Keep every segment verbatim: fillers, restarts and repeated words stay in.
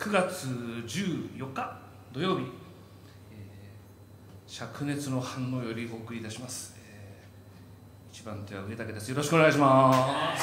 くがつじゅうよっか土曜日、えー、灼熱の反応よりお送りいたします。えー、一番手は上竹です。よろしくお願いします。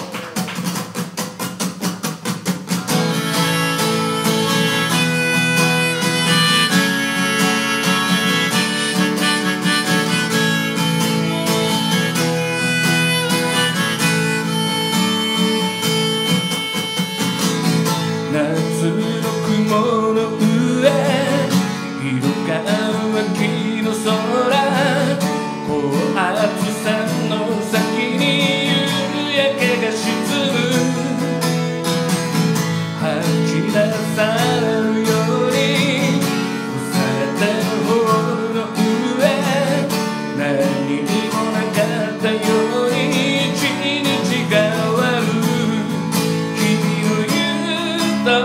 夏の雲の上、広がる秋の空、高圧線の先に夕焼けが沈む、吐き出されるように押されてる方の上、何にもなかったように一日が終わる。通り、これ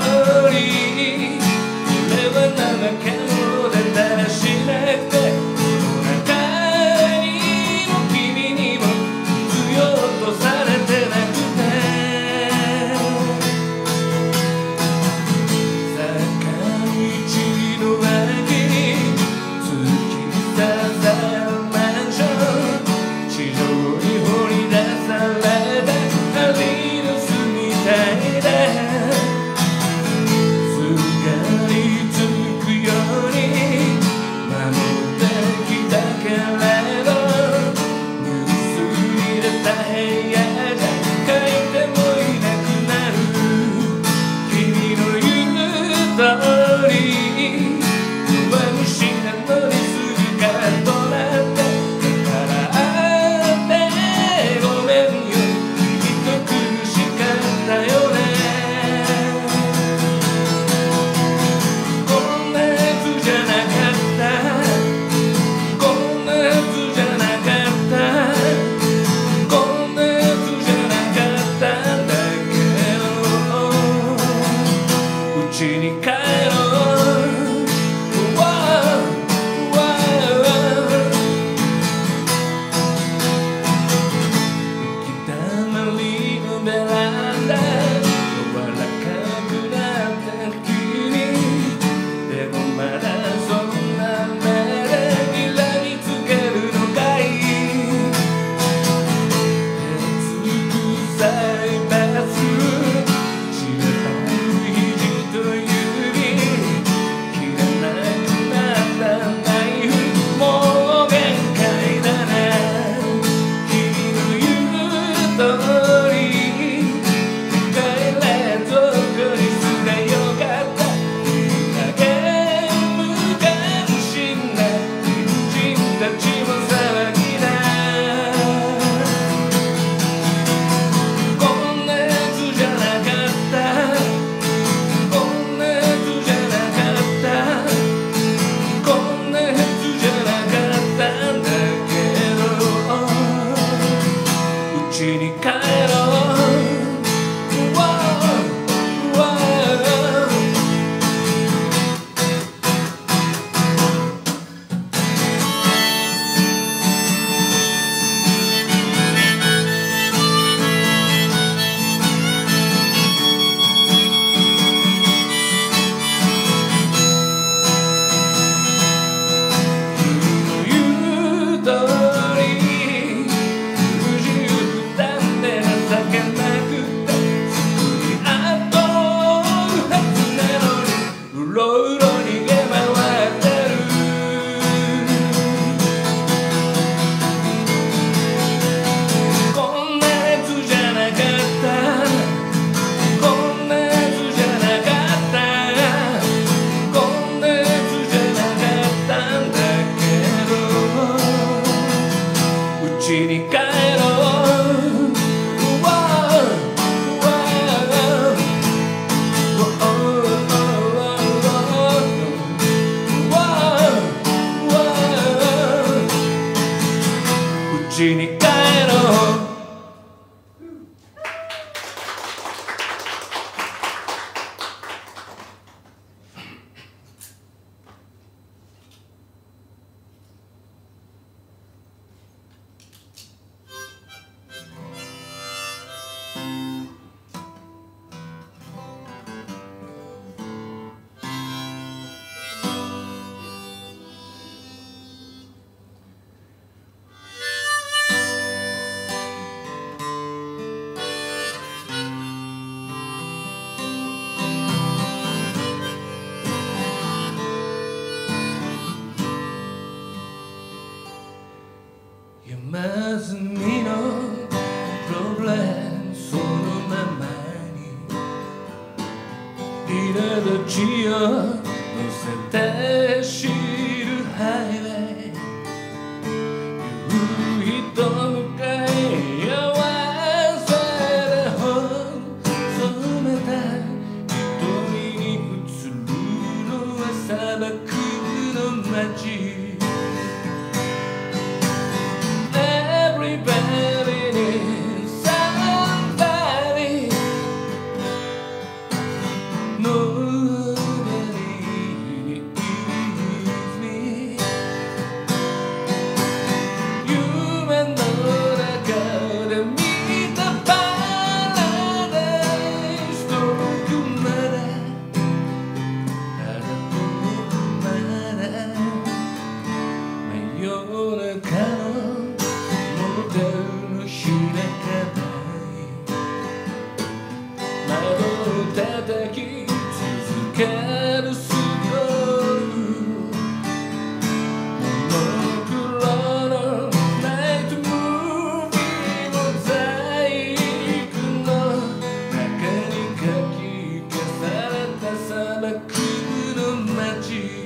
は怠け者でだらしなくて、この中にも君にも必要とされてなくて、坂道の脇に突き刺さるマンション、地上に掘り出されたアリの巣みたいで、 山積みのプログラムそのままに苛立ちを乗せて走るハイウェイ夕日と向かい合わせで細めた瞳に映るのは砂漠の街Everybody needs somebody Nobody needs me 夢の中で見たパラダイス遠くまでただ遠くまで真夜中のモデルの開かない窓を叩き続けるストーリーモノクロのナイトムービーモザイクの中にかき消された砂漠の街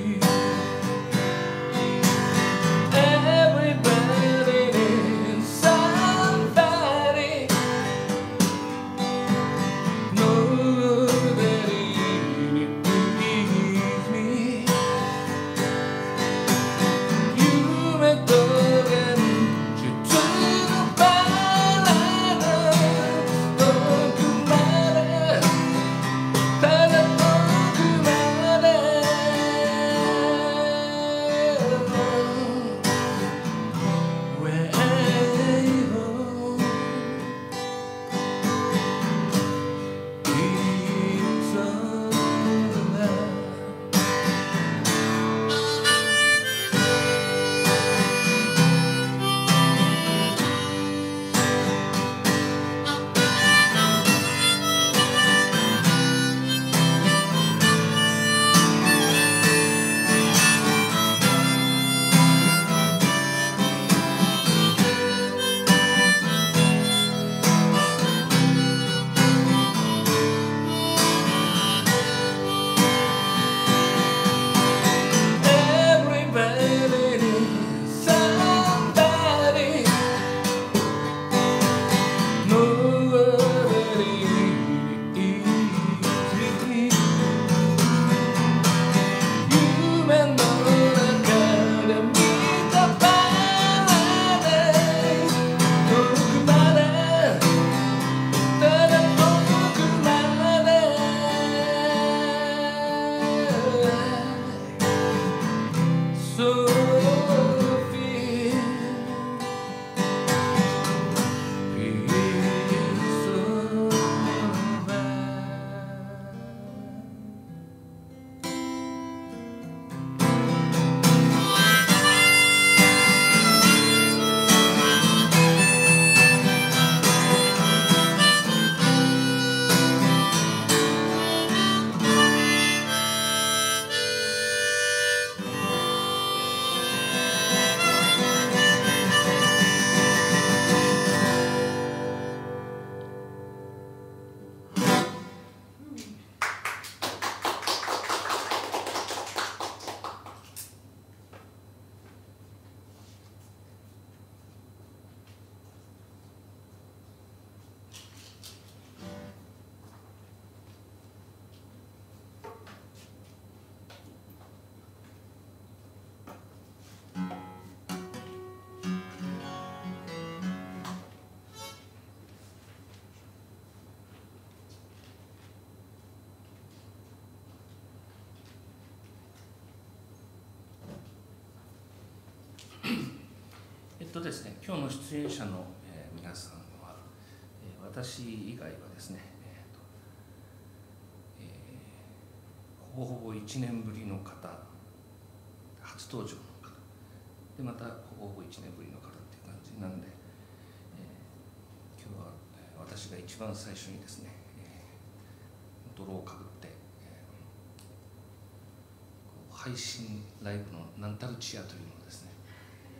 えっとですね、今日の出演者の、えー、皆さんは、えー、私以外はですね、えーとえー、ほぼほぼいちねんぶりの方、初登場の方で、またほぼほぼいちねんぶりの方っていう感じなんで、えー、今日は私が一番最初にですね、えー、泥をかぶって、えー、配信ライブのなんたるチアというのをですね、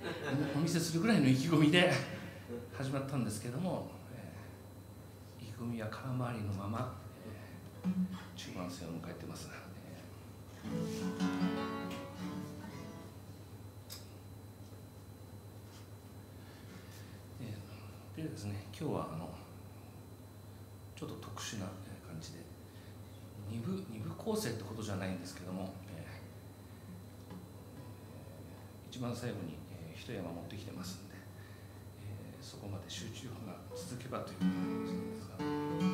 お見せするぐらいの意気込みで始まったんですけども、えー、意気込みは空回りのまま、えー、中盤戦を迎えてます。えー、でですね、今日はあのちょっと特殊な感じで二部二部構成ってことじゃないんですけども、えー、一番最後に、えー、一山持ってきてますんで、えー、そこまで集中が続けばという感じですが、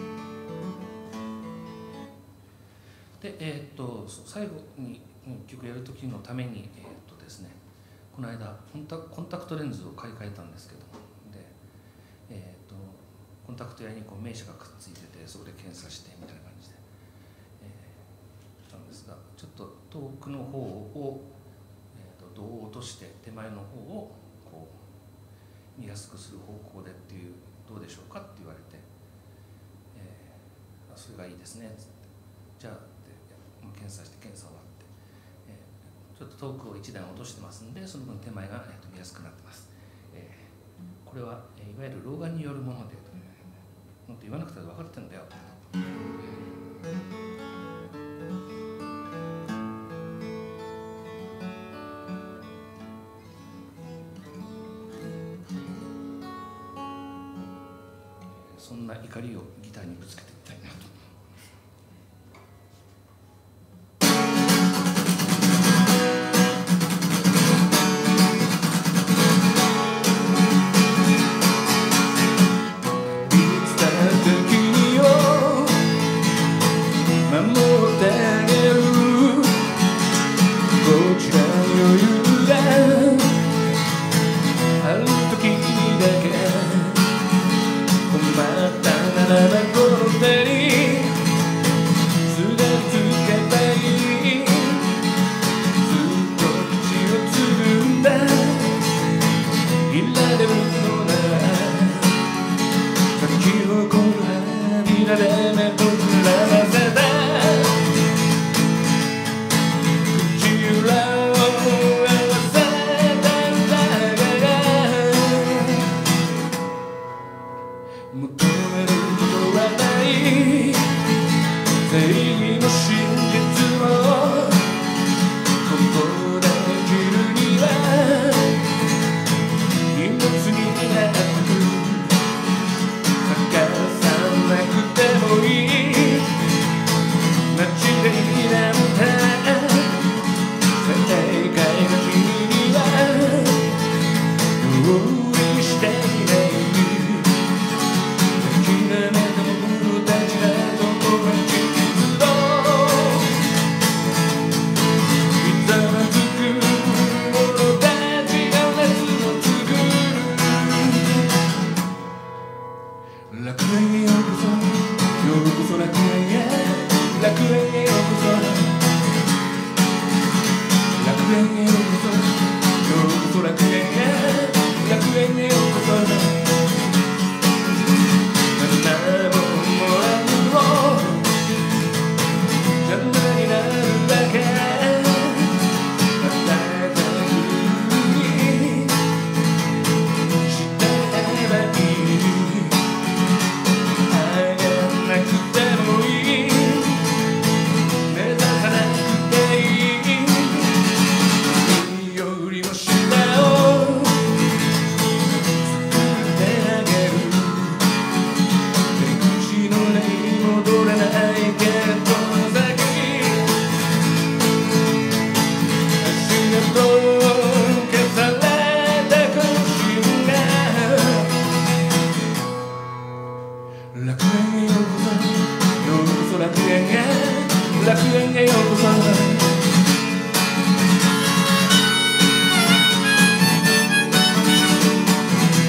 で、えー、っと最後に一曲やる時のために、えー、っとですね、この間コンタコンタクトレンズを買い替えたんですけども、で、えー、っとコンタクト屋にこう名刺がくっついてて、そこで検査してみたいな感じで、えー、なんですが、ちょっと遠くの方を、えー、と胴を落として手前の方をこう見やすくする方向でっていう、どうでしょうかって言われて、えー、それがいいですねっつって、じゃあって検査して検査終わって、えー、ちょっと遠くを一段落としてますんで、その分手前が、えー、と見やすくなってます。えー、これは、えー、いわゆる老眼によるもので、もっと言わなくて分かってんだよ。そんな怒りをギターにぶつけていきたいなと。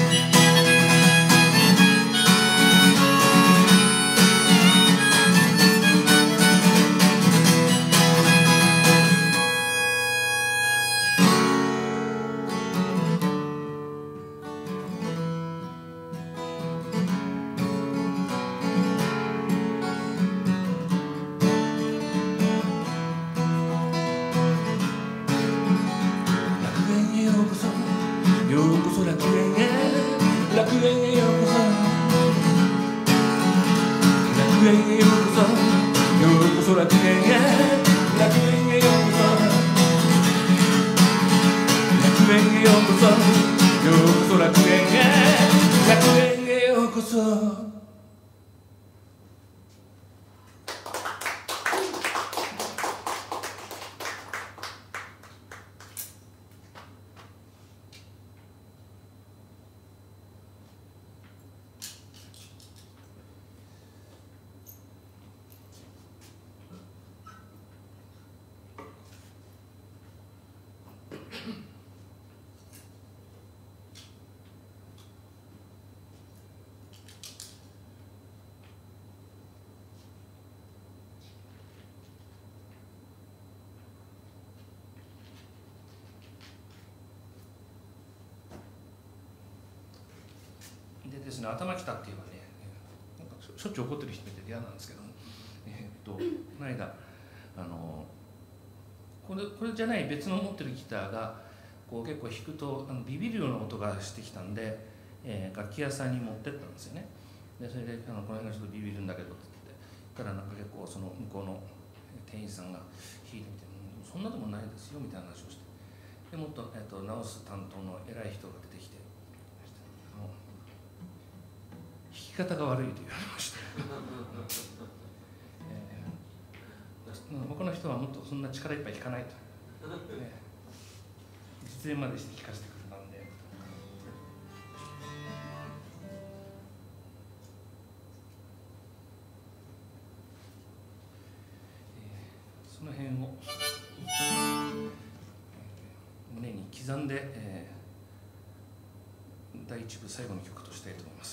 「 楽園へようこそ楽園へようこそようこそ楽園へ楽園へようこそ楽園へようこそようこそ楽園へ楽園へようこそでですね、頭きたっていうのはね、なんかしょっちゅう怒ってる人いて嫌なんですけども、えー、っとこの間あのこれこれじゃない別の持ってるギターがこう結構弾くとあのビビるような音がしてきたんで、えー、楽器屋さんに持ってったんですよね。でそれであのこの辺がちょっとビビるんだけどって言ってたら、なんか結構その向こうの店員さんが弾いてみて、そんなでもないですよみたいな話をして、でもっと、えー、と直す担当の偉い人が出てきて、あの弾き方が悪いと言われました、えー、他の人はもっとそんな力いっぱい弾かないと、ね、実演までして弾かせてくれたんで、えー、その辺を、えー、胸に刻んで、えー、第一部最後の曲としたいと思います。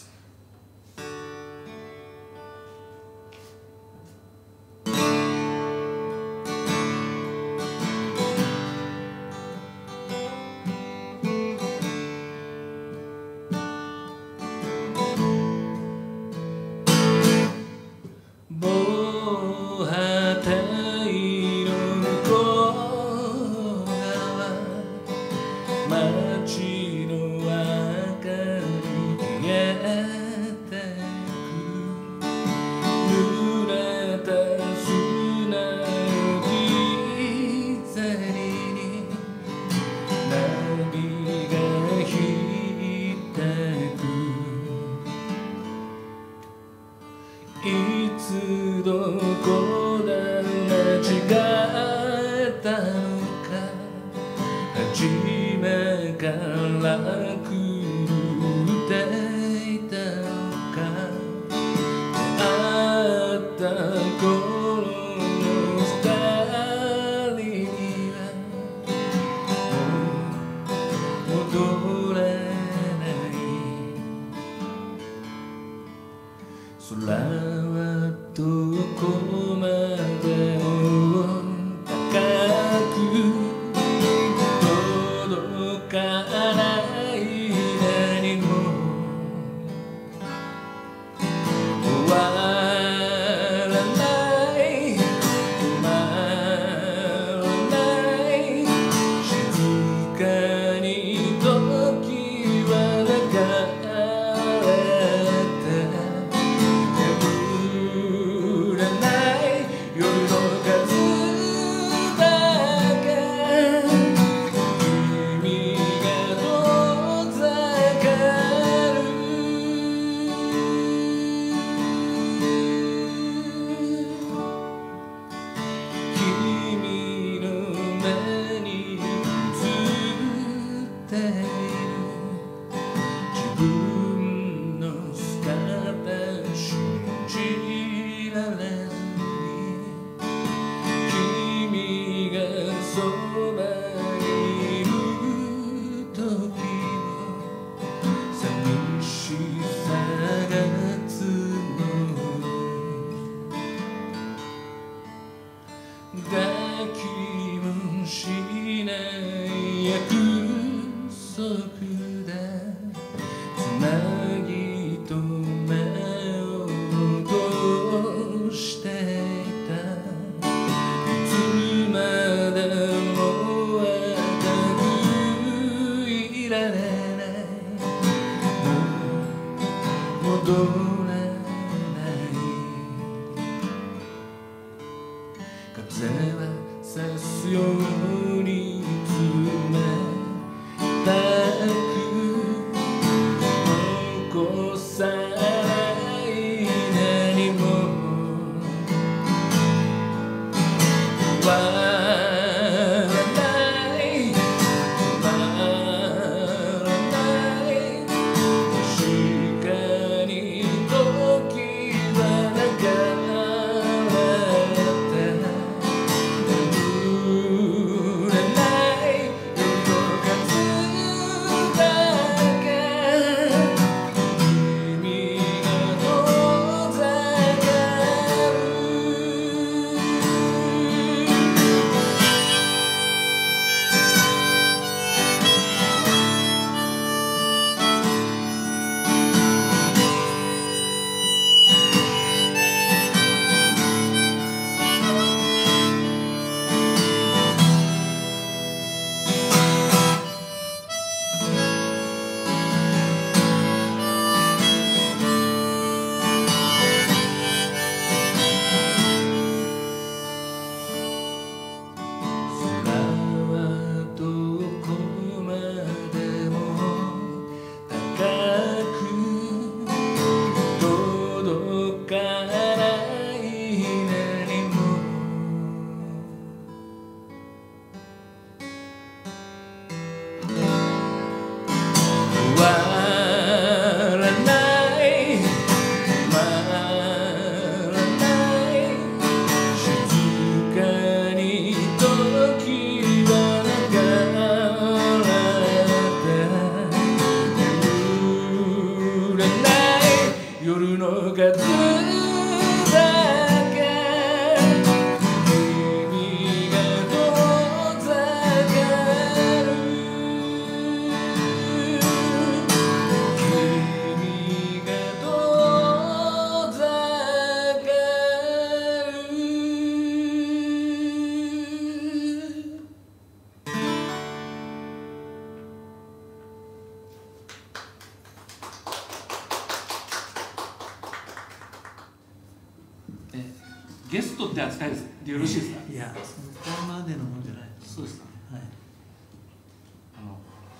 らない風は刺すように冷たく残さない何も終わらない終わらない確かに時は流れて眠れない夜の数だけ君が遠ざかる空はどこまでも高く届かない何も終わらない止まらない静かに時は流れて眠れない夜の数だけ君が遠ざかる君が遠ざかるえゲストって扱いですでよろしいですか？ いや、そこまでのもんじゃない。 そうですか。 はい。 あの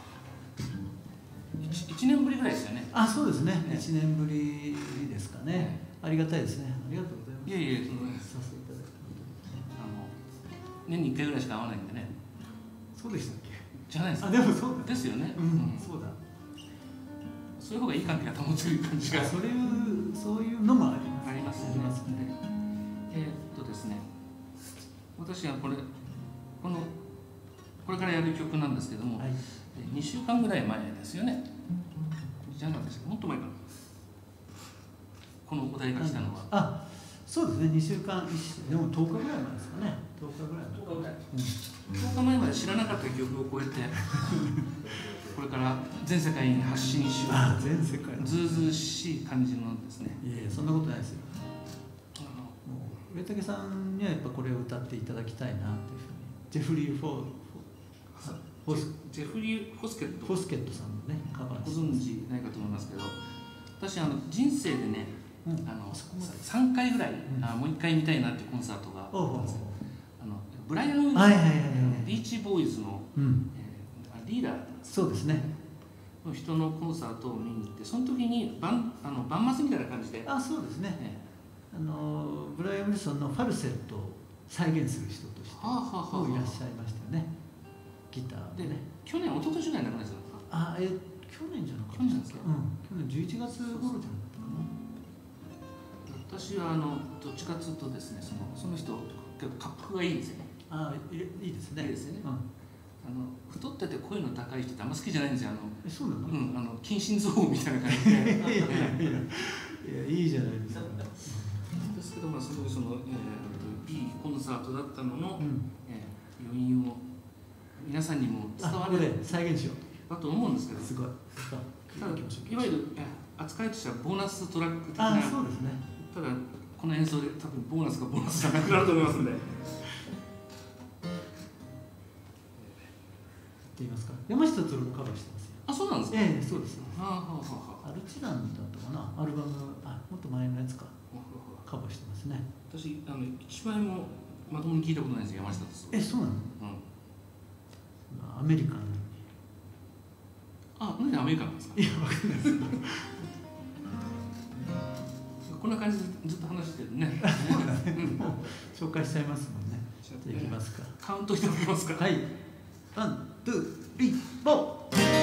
1, 一年ぶりぐらいですよね。 あ、そうですね。 ね一年ぶりですかね。ありがたいですね。ありがとうございます。 いやいや、そのさせていただいて。 あの年にいっかいぐらいしか会わないんでね。 そうでしたっけ？ じゃないですか。 あ、でもそうだ。 ですよね。 ううんん、そうだ。 そういう方がいい関係が保てる感じがそういうそういうのもあります。 ありますよありますね。 ね。えーっとですね、私はこれこのこれからやる曲なんですけども、 はい。 にしゅうかんぐらい前ですよね。じゃなかったですか。もっと前かな。このお題が来たのは。 あ、そうですね。二週間一週でも十日ぐらい前ですかね。十日ぐらい前。 とおかぐらい。 うん。 とおかまえまで知らなかった曲をこうやってこれから全世界に発信しよあ、 う全世界の。 ずうずうしい感じのですね。 いやいや、そんなことないですよ。 あのもう上竹さんにはやっぱこれを歌っていただきたいなっていうふうにジェフリー・フォーフォスジェフリー・ホスケットフォスケットさんのねカバーごです。 存知ないかと思いますけど、私あの人生でね、 うん、 あのそこまでさんかいぐらい、 うんあもういっかい見たいなっていうコンサートがあおうおうおうったんですよ。あのブライアン・ウィルソン、 はいはいはいはいビーチボーイズの、 うん、 えーリーダーそうですね。 の人のコンサートを見に行って、その時にバンあのバンマスみたいな感じで、 あ、そうですね。 えあのブライアン・ウィルソンのファルセットを再現する人としてーはあはあはあもういらっしゃいましたよね。ギターででね。 去年一昨年ぐらいに亡くなったんですよ。 あ、え去年じゃなかった去年ですかうん、去年じゅういちがつ頃じゃなかったかな。 私はあのどっちかというとですね、そのその人結構格好がいいんですよね。 あ、いいいですね。 いいですよねうん、 あの太ってて声の高い人ってあんま好きじゃないんですよ。あのえ、そうなの？ うん、あの近親憎悪みたいな感じで。 いやいやいやいえや、いやいいじゃないですか。 えですけど、まあ、すごいその、えー、いいコンサートだったのの、 うん、 えー余韻を皆さんにも伝あ、 わるここで再現しよう。 だと思うんですけど、 すごい。 ただいわゆるえー扱いとしてはボーナストラック的な、 あ、そうですね。 ただこの演奏で多分ボーナスがボーナスじゃなくなると思いますんで。 って言いますか。山下達郎のカバーしてますよ。 あ、そうなんですか。 ええ、そうです。 はあはあはあはあ。 アルチランだったかな。 アルバム、あもっと前のやつかカバーしてますね。 私あの一枚もまともに聞いたことないですよ、山下達郎。 え、そうなの？ うん、 アメリカン。 あ、なんでアメリカンなんですか？ いや、わかんないです。 こんな感じでずっと話してるね。 そうだね。もう紹介しちゃいますもんね。じゃあいきますか。 カウントしてもらえますか？ はい。ワン、ツー、スリー、フォー。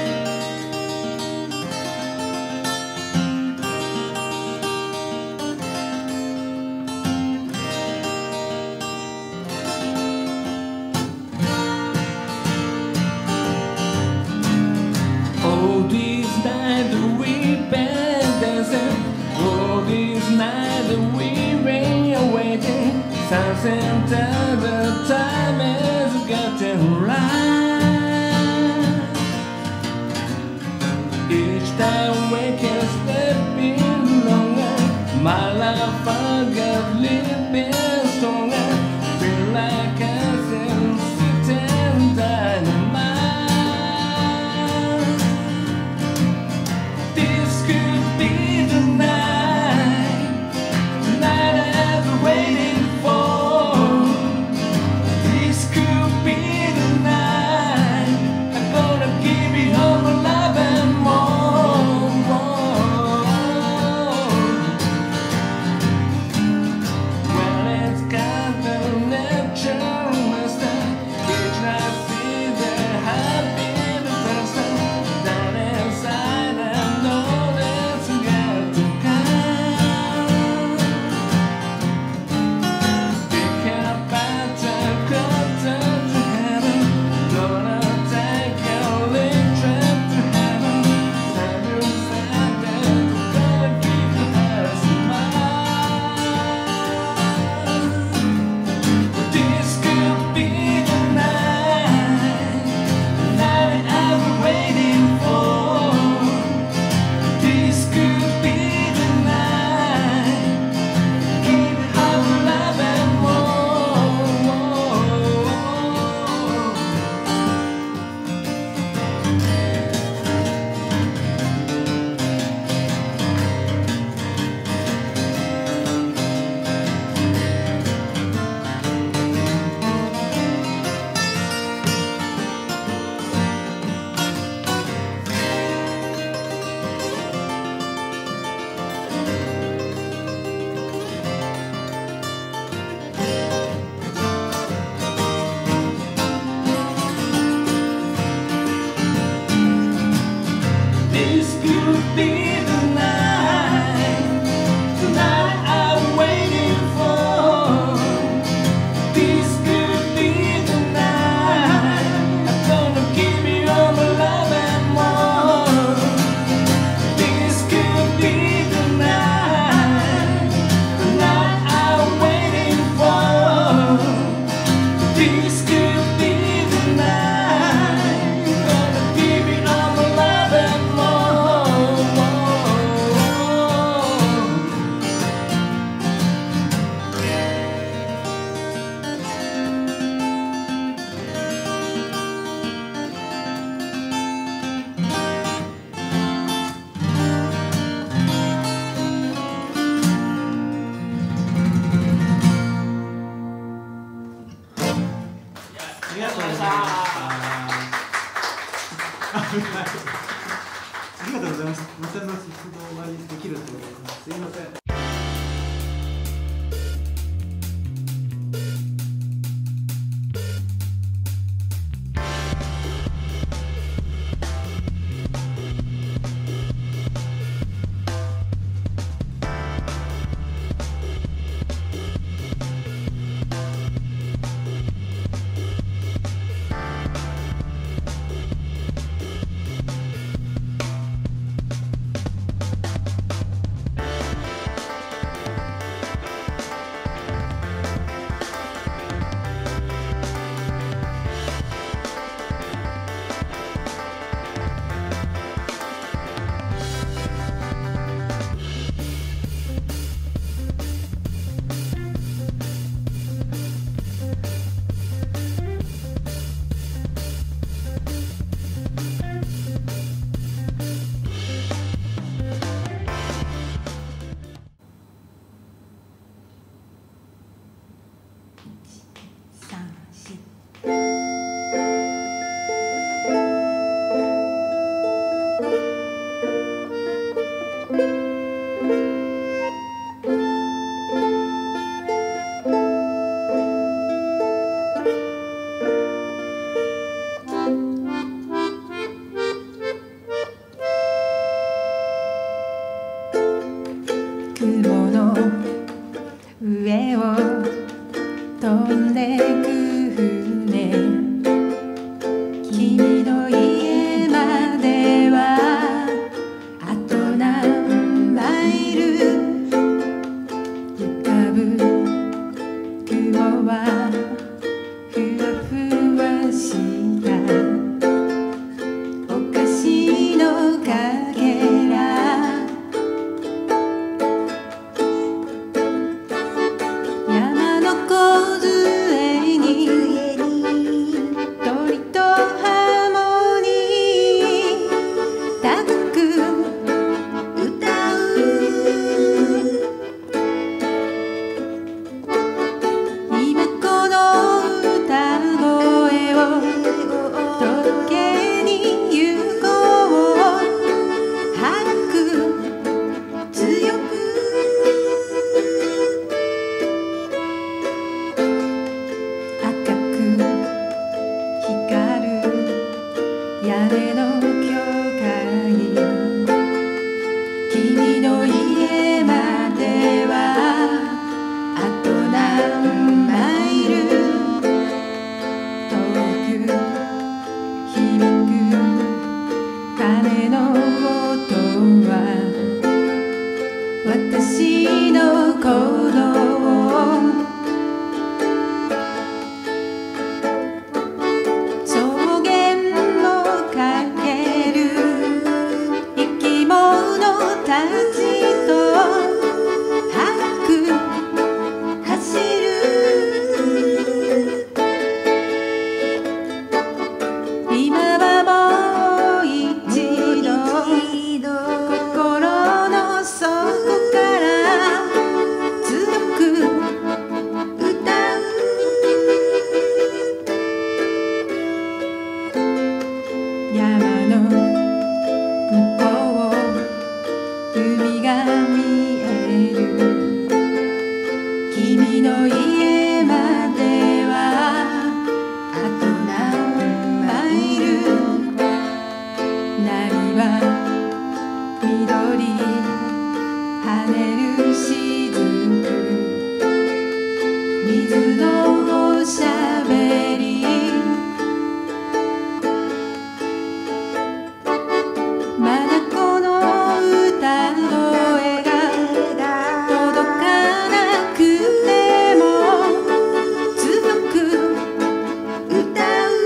Sunset, the time is getting right. Each time we can step in longer, my life I got living stronger. Feel like I'm sitting dynamite. This could be the night, the night I've been waiting. 雲の上を飛んでく船、君の家まではあと何マイル、浮かぶ雲はふわふわしたお菓子のかけら、山の梢に鳥とハーモニー高く歌う、今この歌声を届けに行こう、早く強く赤く光る屋根の教会、君の家まではあと何マイル、遠く響く鐘の音は私の鼓動、草原もかける生き物たちと早く走る、今はもう一度心の底から強く歌う、山の向こう海が見える、君の家まではあと何マイル、波は緑跳ねる雫、水のおしゃべり、まだこの歌声が届かなくても強く歌う、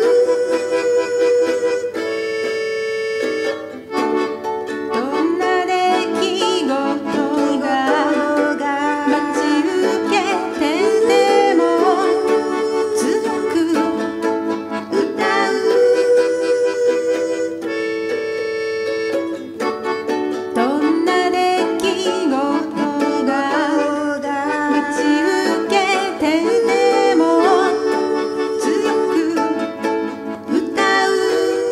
どんな出来事が待ち受けてても強く歌う、どんな出来事が待ち受けてても強く歌う、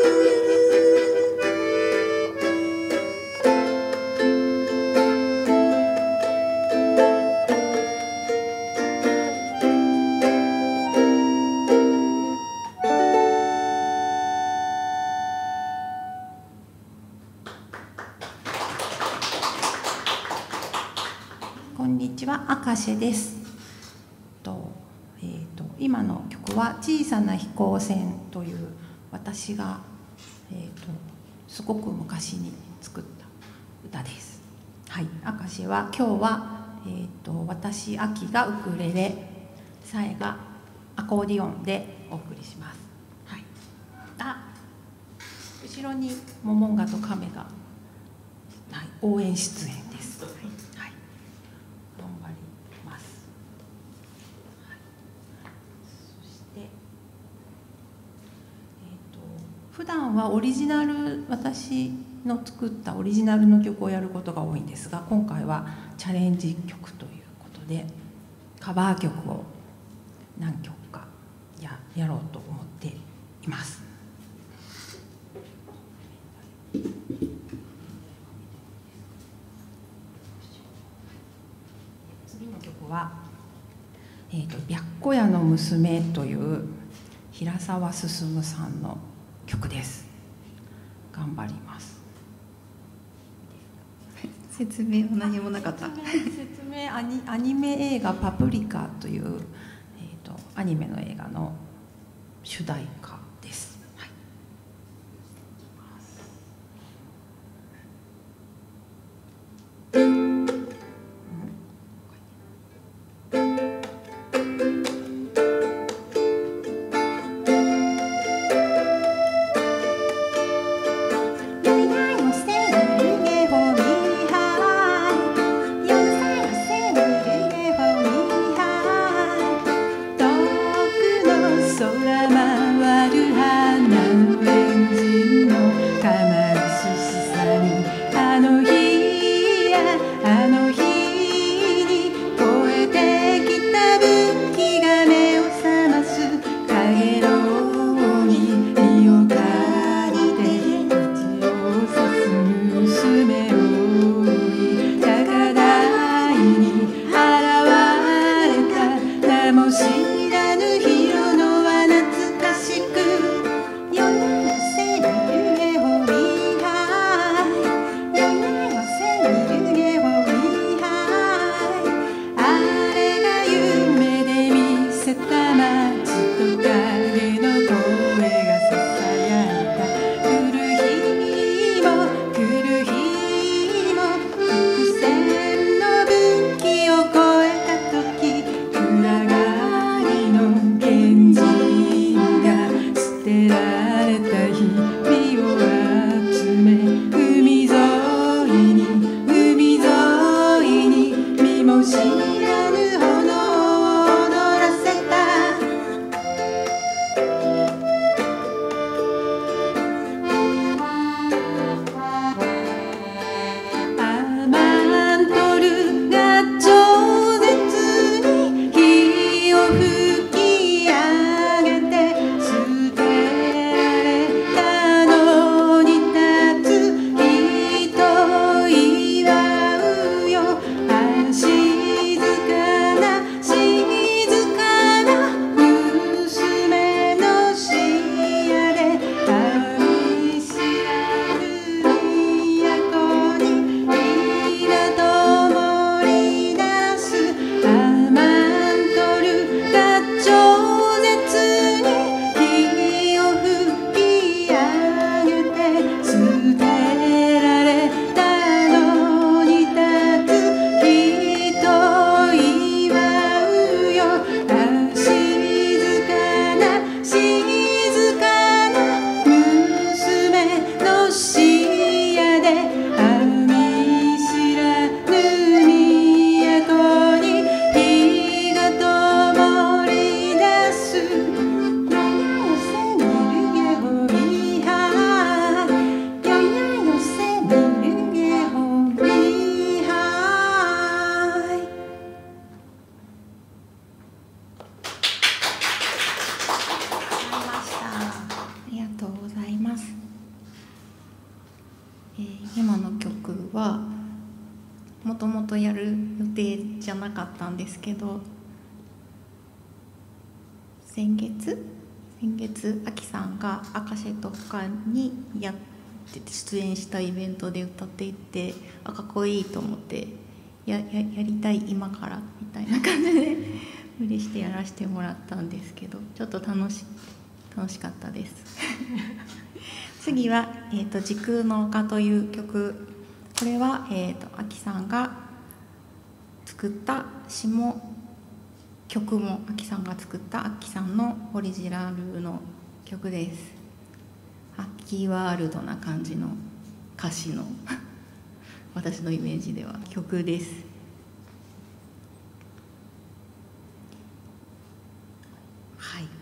こんにちは、明石です。と、えーと、今の曲は「小さな飛行船」という私が、えーと、すごく昔に作った歌です。はい、明石は今日は、えーと、私、秋がウクレレ、さえがアコーディオンでお送りします。はい、あ、後ろにモモンガとカメが、はい、応援出演です。はいはい、頑張ります。はい、そして、えーと、普段はオリジナル、私の作ったオリジナルの曲をやることが多いんですが、今回はチャレンジ曲ということでカバー曲を何曲か や, やろうと思っています。次の曲は「えーと、白子屋の娘」という平沢進さんの曲です。頑張ります。 説明は何もなかった。 説明アニ、アニメ映画「パプリカ」という、えー、とアニメの映画の主題歌です。はい、今の曲はもともとやる予定じゃなかったんですけど、先月先月あきさんがアカシェとかにやって出演したイベントで歌っていて、あかっこいいと思ってや, や, やりたい今からみたいな感じで無理してやらせてもらったんですけど、ちょっと楽し楽しかったです次は、えーと「時空の丘」という曲。これは、えーと、あきさんが作った詞も曲もあきさんが作ったあきさんのオリジナルの曲です。アッキーワールドな感じの歌詞の私のイメージでは曲です。はい、はい、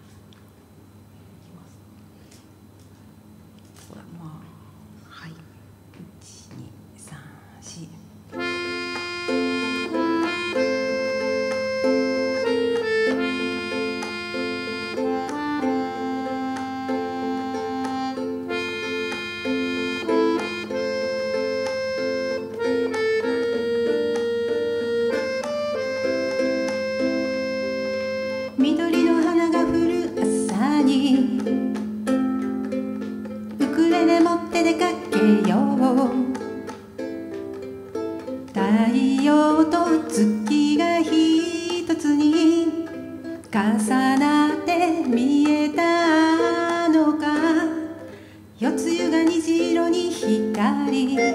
これまあはい、いちにさんし。「 太陽と月が一つに重なって見えたのか、夜露が虹色に光り、流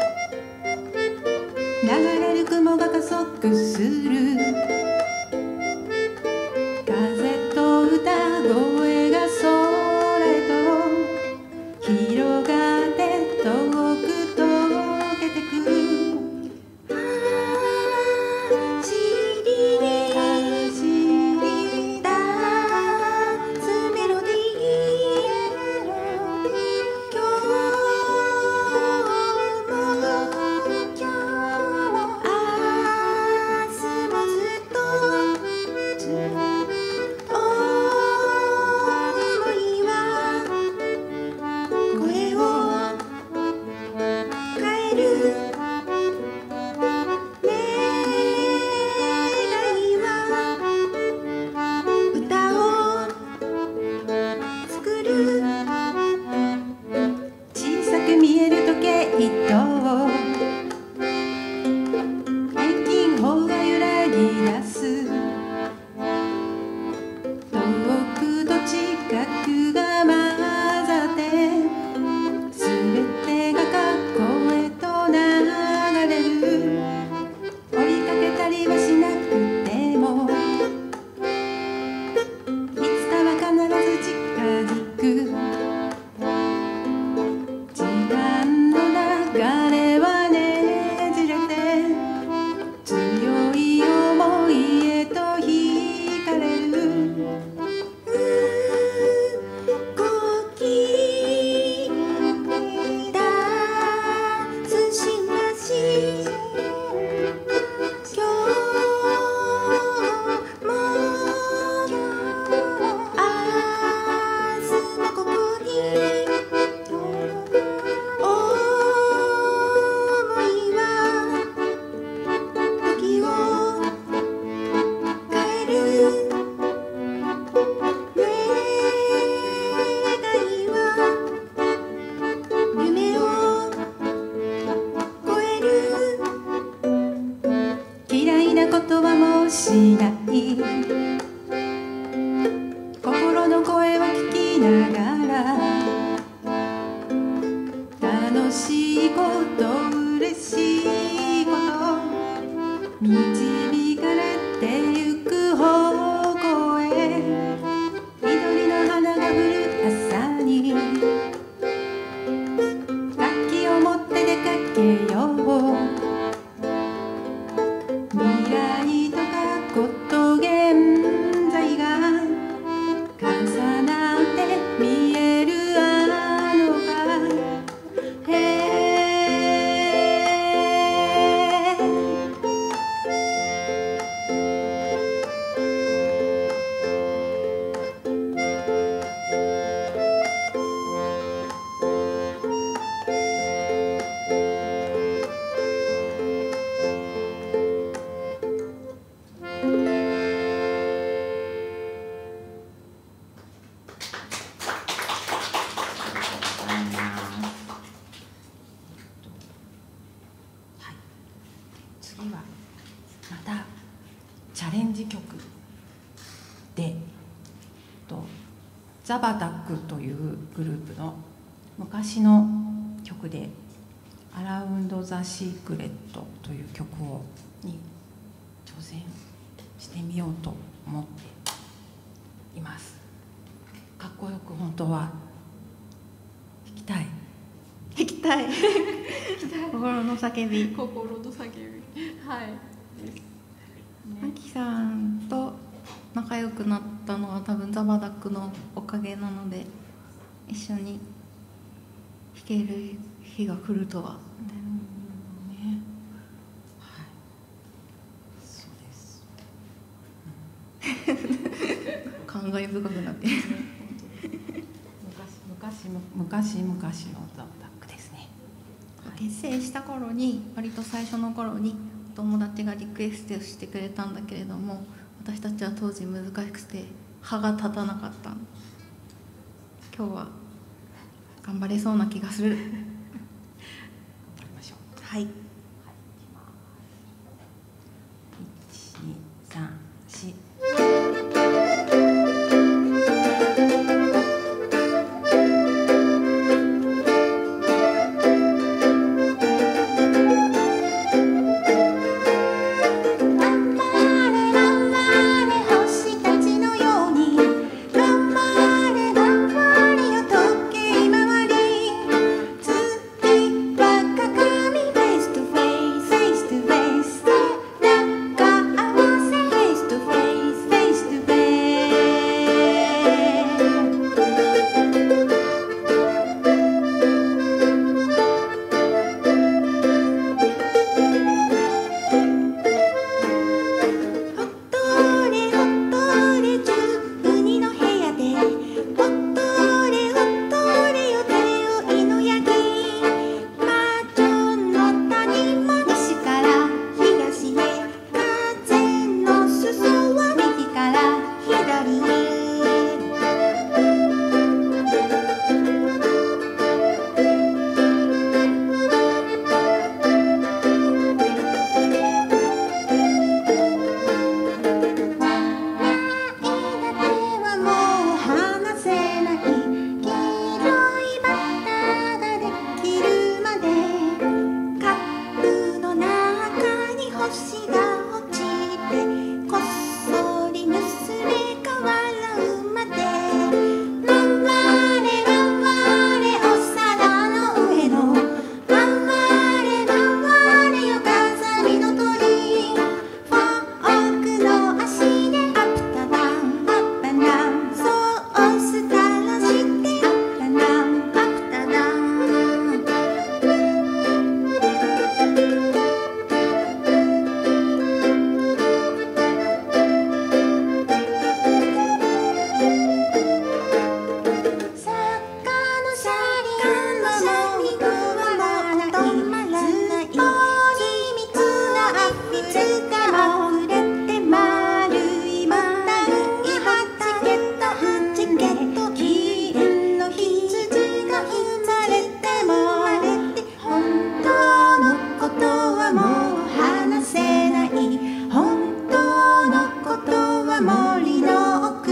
れる雲が加速する、風と歌声が空へと広がって遠く溶けてく。走り走り出すメロディー、今日も今日も明日もずっとずっと思いは声を変える、願いは歌を作る、小さく見える時計と遠近法が揺らぎ出す、遠くと近くが混ざって全てが過去へと流れる、追いかけたりはしなくてもいつかは必ず近づく、時間の流れはねじれて強い想いへと惹かれる、動き出す新橋、今日も明日もここに思いは時を変える、願いは夢を超える、嫌いなことはもうしない、心の声を聞きながら楽しいこと嬉しいこと導かれてゆく方向へ、緑の花が降る朝に楽器を持って出かけよう、未来と過去と現在が重なって見えるあのが、へ次はまたチャレンジ曲でとザバタックというグループの昔の曲で「アラウンド・ザ・シークレット」という曲をに挑戦してみようと思っています。かっこよく本当は弾きたい弾きたい心の叫び、 心の叫び、はい。 あきさんと仲良くなったのは多分ザバダックのおかげなので、一緒に弾ける日が来るとは。 ね、はい、そうです。 感慨深くなってる。 昔昔昔昔のザバダックですね。 結成した頃に、割と最初の頃にお友達がリクエストしてくれたんだけれども、私たちは当時難しくて歯が立たなかった。今日は頑張れそうな気がする。 頑張りましょう。 はい。 はい、いきます。 星が落ちてこっそりぬすれか笑うまで回れ回れお皿の上の回れ回れよ飾りの鳥フォークの足でアップタダウンアップタダウンソース垂らしてアップタダウンアップタダウン坂のシャリンのシャリンはもう止まらない秘密が蜜が溢れて丸いまたいはちけとはちけとキリンの羊が生まれても本当のことはもう話せない本当のことは森の奥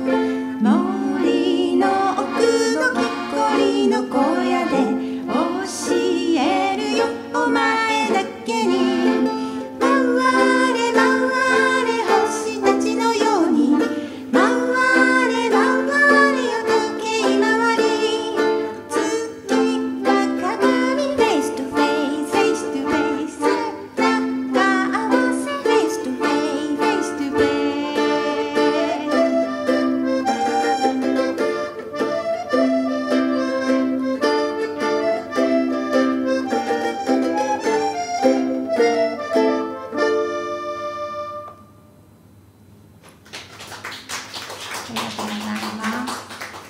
森の奥の木こりの小屋で教えるよお前だけに回れ回れ星たちのように回れ回れよ時計回り月が鏡 Face to face face to face 背中合わせ Face to face face to faceありがとうございます。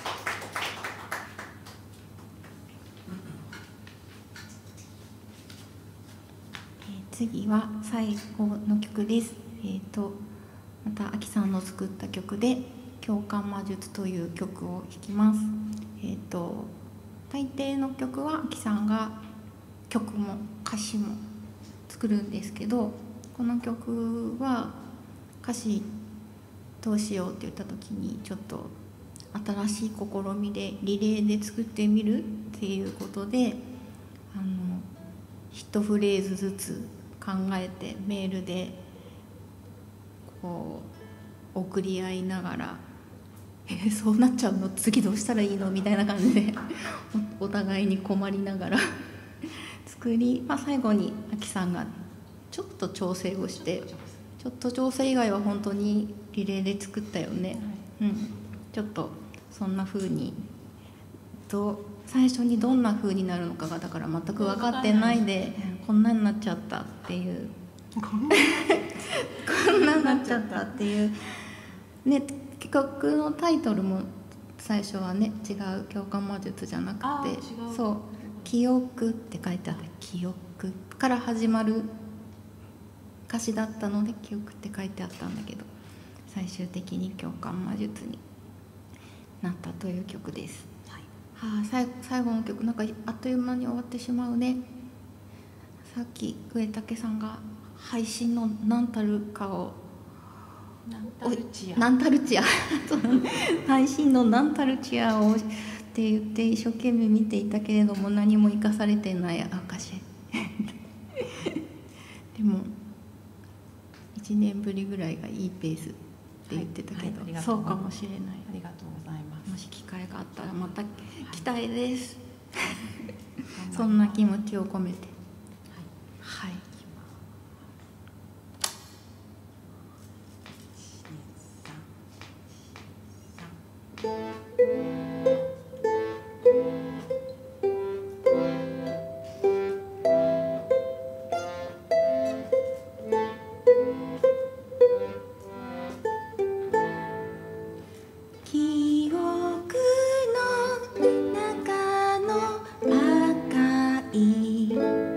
えー次は最後の曲です。えー、とまたあきさんの作った曲で「共感魔術」という曲を弾きます。えー、と大抵の曲はあきさんが曲も歌詞も作るんですけど、この曲は歌詞どうしようって言った時にちょっと新しい試みでリレーで作ってみるっていうことであの一フレーズずつ考えてメールでこう送り合いながら「えー、そうなっちゃうの次どうしたらいいの?」みたいな感じでお互いに困りながら作り、まあ、最後にあきさんがちょっと調整をしてちょっと調整以外は本当にリレーで作ったよね、うん、ちょっとそんな風にど最初にどんな風になるのかがだから全く分かってないでこんなになっちゃったっていうこんなになっちゃったっていうね、曲のタイトルも最初はね違う共感魔術じゃなくてそう記憶って書いてあって記憶から始まる歌詞だったので記憶って書いてあったんだけど最終的に共感魔術になったという曲です、はいはあ、最, 最後の曲なんかあっという間に終わってしまうね。さっき上竹さんが配信の何たるかを何たるチア何たるチア配信の何たるチアをって言って一生懸命見ていたけれども何も生かされてない証でもいちねんぶりぐらいがいいペースって言ってたけど、はいはい、そうかもしれない。 ありがとうございます。 もし機会があったらまた期待です、はい、そんな気持ちを込めてはい、はい記憶の中の赤い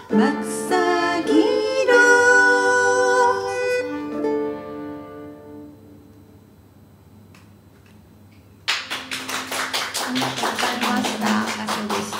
マクサギロありがとうございました。歌手でした。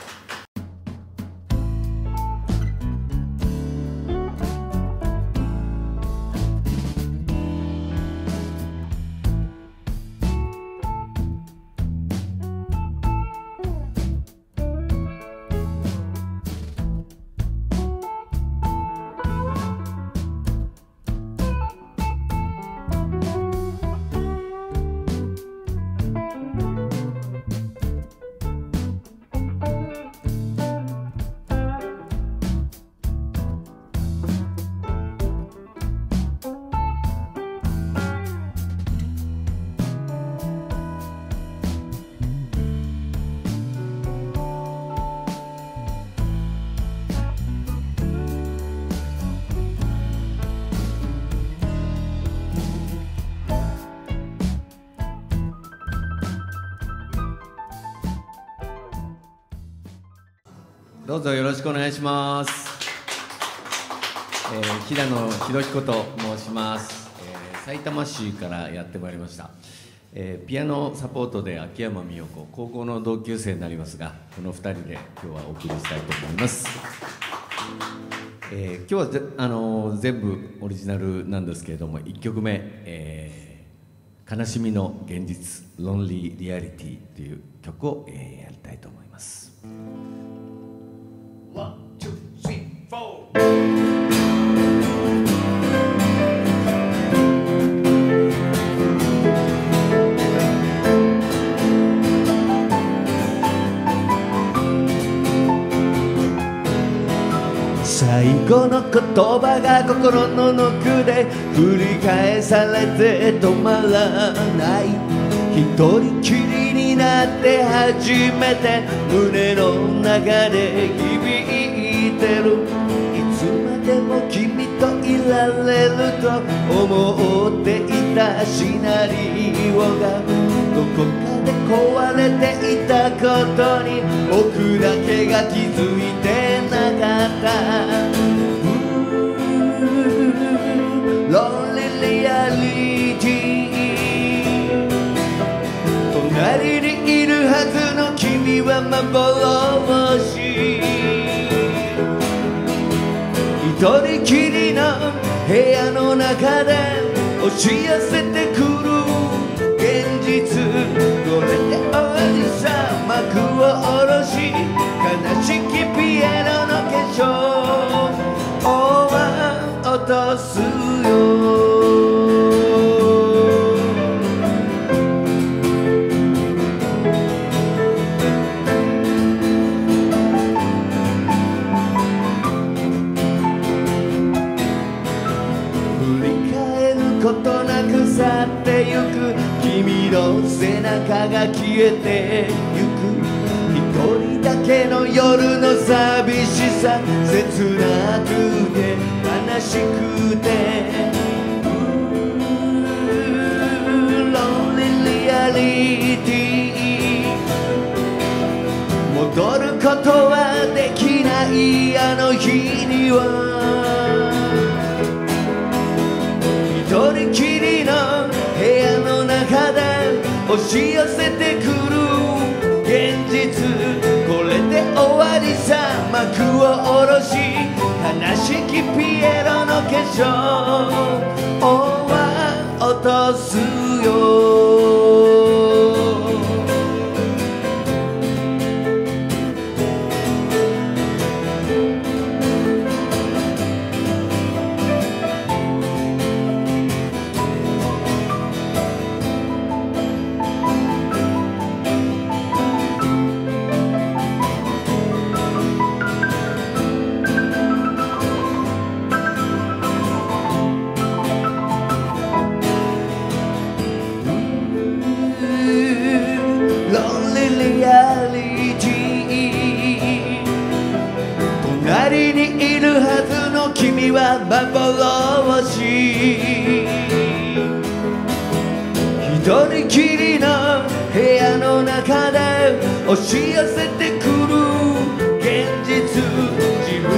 どうぞよろしくお願いします。えー、平野博彦と申します。えー、埼玉市からやってまいりました。えー、ピアノサポートで秋山美代子、高校の同級生になりますが、このふたりで今日はお送りしたいと思います。えー、今日はぜ、あのー、全部オリジナルなんですけれども、いっきょくめ、えー、悲しみの現実 Lonely Reality という曲を、えー、やりたいと思います。 One, two, three, four. 最後の言葉が心のノックで繰り返されて止まらない。一人きりになって初めて胸の中で響いてる。いつまでも君といられると思っていたシナリオがどこかで壊れていたことに僕だけが気づいてなかった。Lonely reality、隣にいるはずの君は幻。一人きりの部屋の中で押し寄せてくる現実。これで終わりさ、幕を下ろし悲しきピエロの化粧を落とすよ。ことなく去ってゆく君の背中が消えてゆく。一人だけの夜の寂しさ、切なくて悲しくて Lonely reality、 戻ることはできないあの日には一人きりの部屋の中で押し寄せてくる現実。これで終わりさ、幕を下ろし悲しきピエロの化粧を落とすよ。隣にいるはずの君は幻。一人きりの部屋の中で押し寄せてくる現実。自分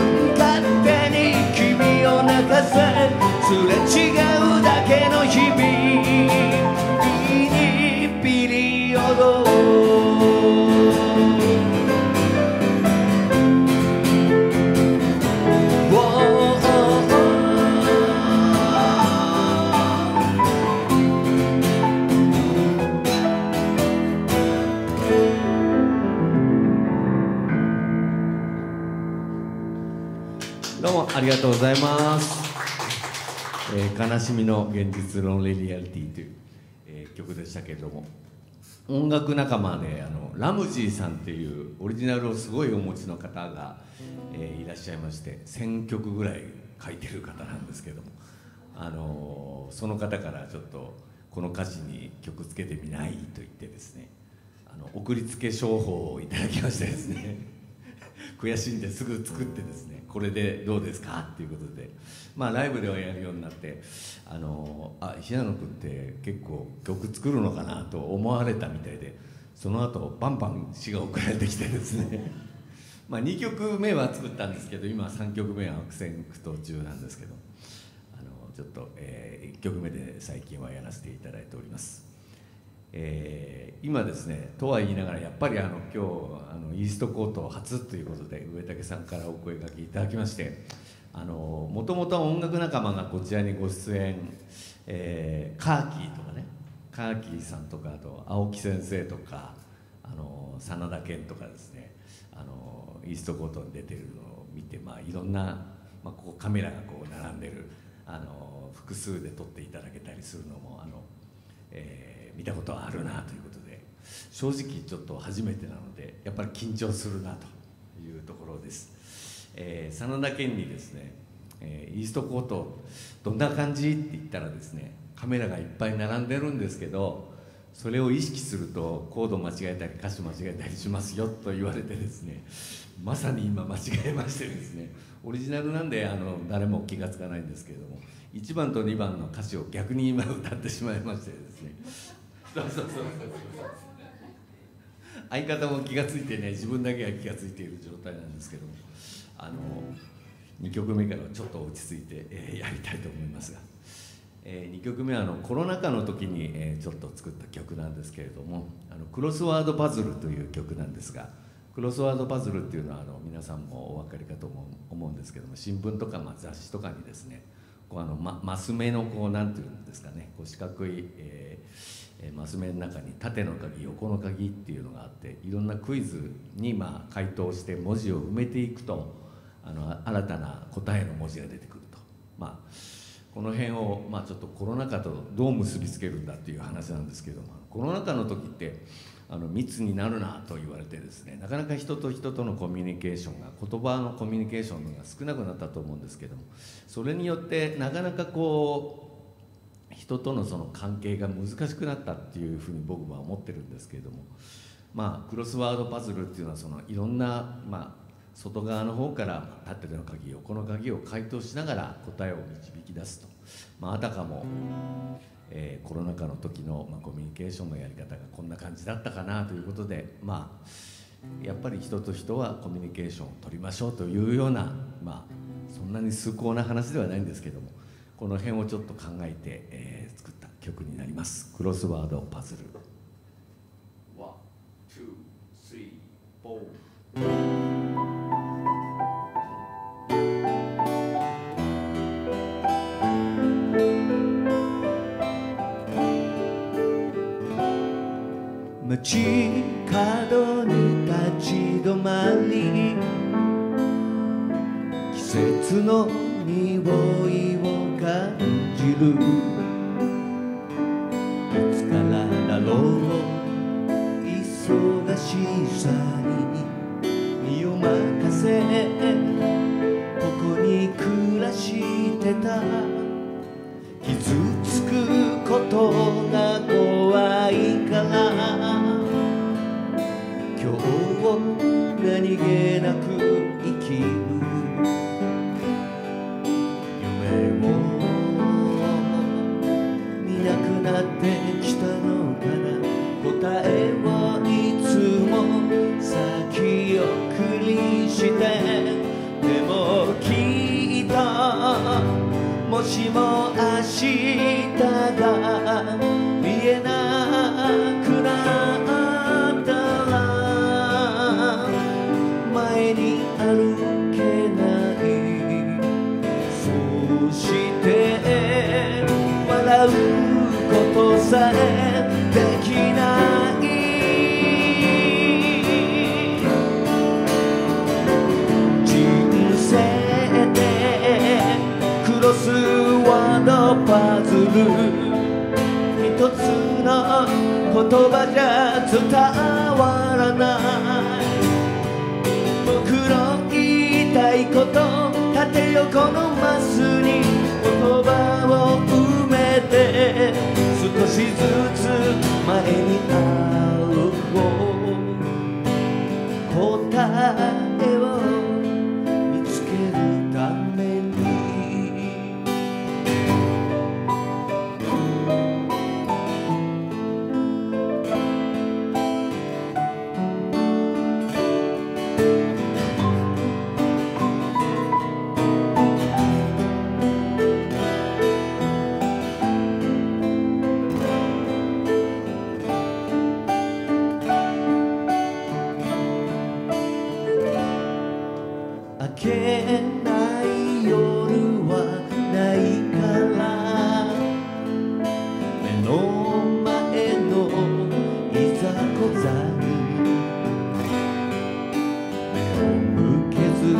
どうもありがとうございます、えー、悲しみの現実ロンリーリアリティという、えー、曲でしたけれども、音楽仲間であのラムジーさんっていうオリジナルをすごいお持ちの方が、えー、いらっしゃいまして、せんきょくぐらい書いてる方なんですけども、あのー、その方からちょっとこの歌詞に曲つけてみないと言ってですね、あの送りつけ商法をいただきましてですね悔しいんですぐ作ってですね、これでどうですかっていうことで、まあライブではやるようになって、あのあ平野君って結構曲作るのかなと思われたみたいで、その後バンバン詩が送られてきてですねまあにきょくめは作ったんですけど、今さんきょくめは悪戦苦闘中なんですけど、あのちょっと、えー、いっきょくめで最近はやらせていただいております。えー、今ですね、とは言いながらやっぱりあの今日あのイーストコート初ということで上竹さんからお声掛けいただきまして、あのもともと音楽仲間がこちらにご出演、えー、カーキーとかね、カーキーさんとか、あと青木先生とか、あの真田健とかですね、あのイーストコートに出てるのを見て、まあ、いろんな、まあ、こうカメラがこう並んでる、あの複数で撮っていただけたりするのもあの、えー見たことはあるなということで、正直ちょっと初めてなのでやっぱり緊張するなというところです。えー、真田健にですね、えー、イーストコートどんな感じって言ったらですね、カメラがいっぱい並んでるんですけど、それを意識するとコード間違えたり歌詞間違えたりしますよと言われてですね、まさに今間違えましてですね、オリジナルなんであの誰も気が付かないんですけれども、いちばんとにばんの歌詞を逆に今歌ってしまいましてですねそうそうそうそう、相方も気が付いてね、自分だけが気が付いている状態なんですけども、あのにきょくめからちょっと落ち着いて、えー、やりたいと思いますが、えー、にきょくめはあのコロナ禍の時に、えー、ちょっと作った曲なんですけれども、あのクロスワードパズルという曲なんですが、クロスワードパズルっていうのはあの皆さんもお分かりかと思う、思うんですけども、新聞とか、まあ、雑誌とかにですね、こうあの、ま、マス目のこうなんていうんですかね、こう四角い、えーマス目の中に縦の鍵横の鍵っていうのがあって、いろんなクイズにまあ回答して文字を埋めていくと、あの新たな答えの文字が出てくると、まあ、この辺を、まあ、ちょっとコロナ禍とどう結びつけるんだっていう話なんですけども、コロナ禍の時ってあの密になるなと言われてですね、なかなか人と人とのコミュニケーションが、言葉のコミュニケーションが少なくなったと思うんですけども、それによってなかなかこう人とのその関係が難しくなったっていうふうに僕は思ってるんですけれども、まあクロスワードパズルっていうのはそのいろんな、まあ、外側の方から縦の鍵横の鍵を回答しながら答えを導き出すと、まあ、あたかも、えー、コロナ禍の時の、まあ、コミュニケーションのやり方がこんな感じだったかなということで、まあやっぱり人と人はコミュニケーションを取りましょうというような、まあそんなに崇高な話ではないんですけども、この辺をちょっと考えて、えー、作った曲になります。クロスワードパズル。ワン、ツー、スリー、フォー。街角に立ち止まり、季節の匂いを感じる。いつからだろう、忙しさに身を任せ、ここに暮らしてた。傷つくことが怖いから今日を何気なく生きる。夢も見なくなってきたのかな。答えをいつも先送りして、でもきっともしも明日が見えなくなったら前に歩けない。そうして笑うことさえできない。人生でパズル一つの言葉じゃ伝わらない僕の言いたいこと縦横のマスに言葉を埋めて少しずつ前に歩こう答えを見つけるために明けない夜はないから目の前のいざこざに目を向けず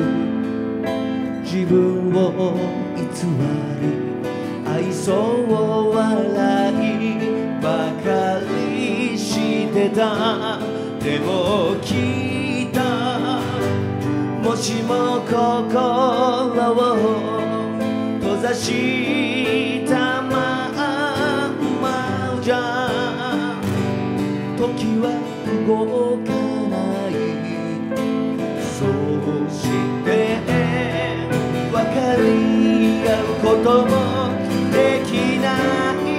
自分を偽り愛想を笑いばかりしてたでも聞いたもしも心を閉ざしたままじゃ時は動かないそうして分かり合うこともできない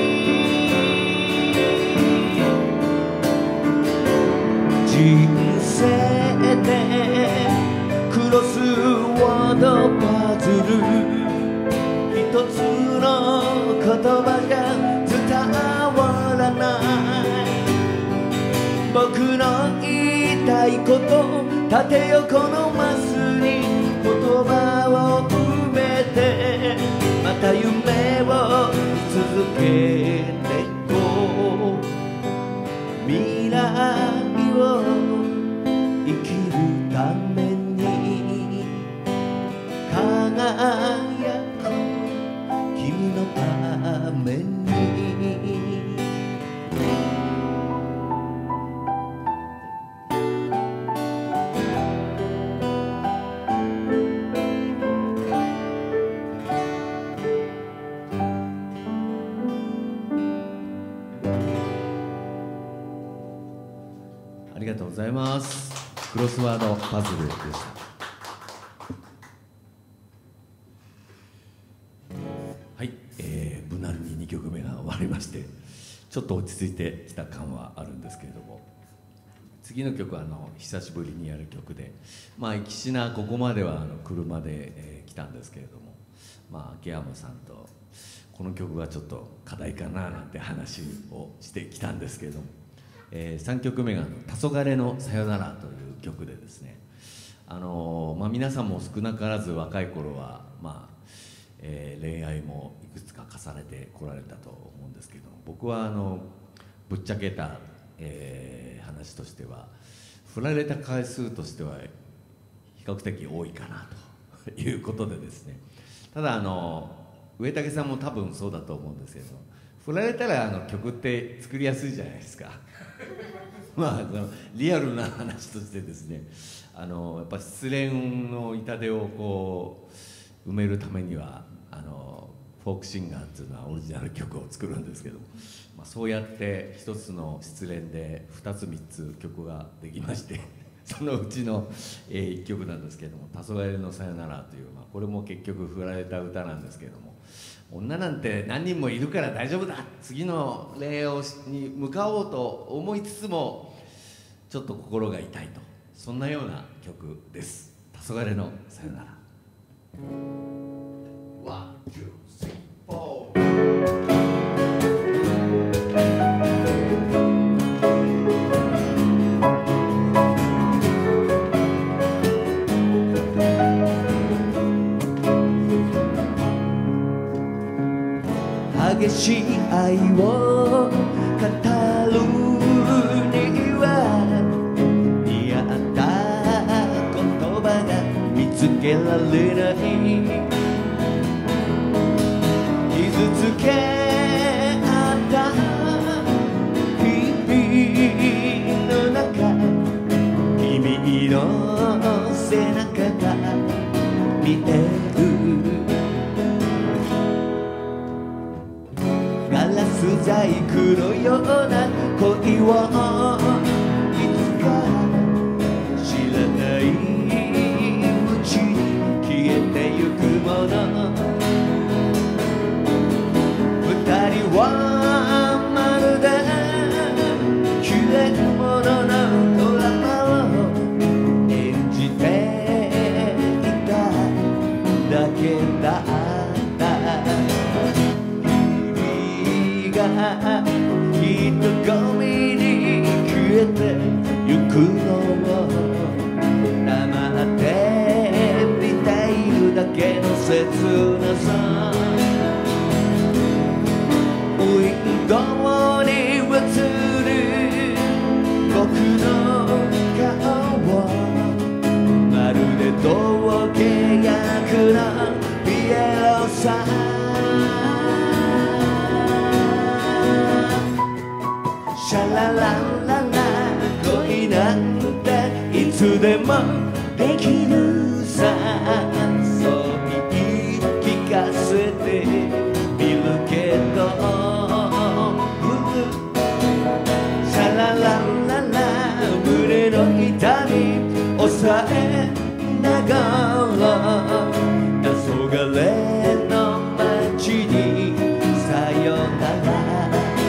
人生でクロスワードパズル一つの言葉じゃ伝わらない僕の言いたいこと縦横のマスに言葉を埋めてまた夢を見続けてこう未来を生きるために輝く君のためにありがとうございます。クロスワードパズルでした。はい、えー、無難ににきょくめが終わりましてちょっと落ち着いてきた感はあるんですけれども次の曲はあの久しぶりにやる曲でまあ岸名ここまではあの車で、えー、来たんですけれどもまあ秋山さんとこの曲がちょっと課題かななんて話をしてきたんですけれども、えー、さんきょくめが「黄昏のさよなら」という曲でですねあのーまあ、皆さんも少なからず若い頃はまあえー、恋愛もいくつか重ねてこられたと思うんですけど僕はあのぶっちゃけた、えー、話としては振られた回数としては比較的多いかなということでですねただあの植竹さんも多分そうだと思うんですけど振られたらあの曲って作りやすいじゃないですかまあそのリアルな話としてですねあのやっぱ失恋の痛手をこう埋めるためにはあのフォークシンガーっていうのはオリジナル曲を作るんですけど、まあ、そうやって一つの失恋で二つ三つ曲ができましてそのうちの、えー、一曲なんですけども「黄昏のさよなら」という、まあ、これも結局振られた歌なんですけども女なんて何人もいるから大丈夫だ次の恋愛に向かおうと思いつつもちょっと心が痛いとそんなような曲です「黄昏のさよなら」One, two, three, four. 激しい愛を語るには似合った言葉が見つけられないつけ合った日々の中、君の背中が見える。ガラス細工のような恋をいつか知らないうちに消えてゆくもの。二人はまるで切れ者のドラマを演じていただけだった。君が人混みに消えてゆくのを黙って見ているだけの切なさ。ウィンドウに映る僕の顔をまるで同契約のピエロさ。シャララララ恋なんていつでもできるさ。そう言い聞かせているけど、シャララララ胸の痛み抑えながら黄昏の街にさよなら。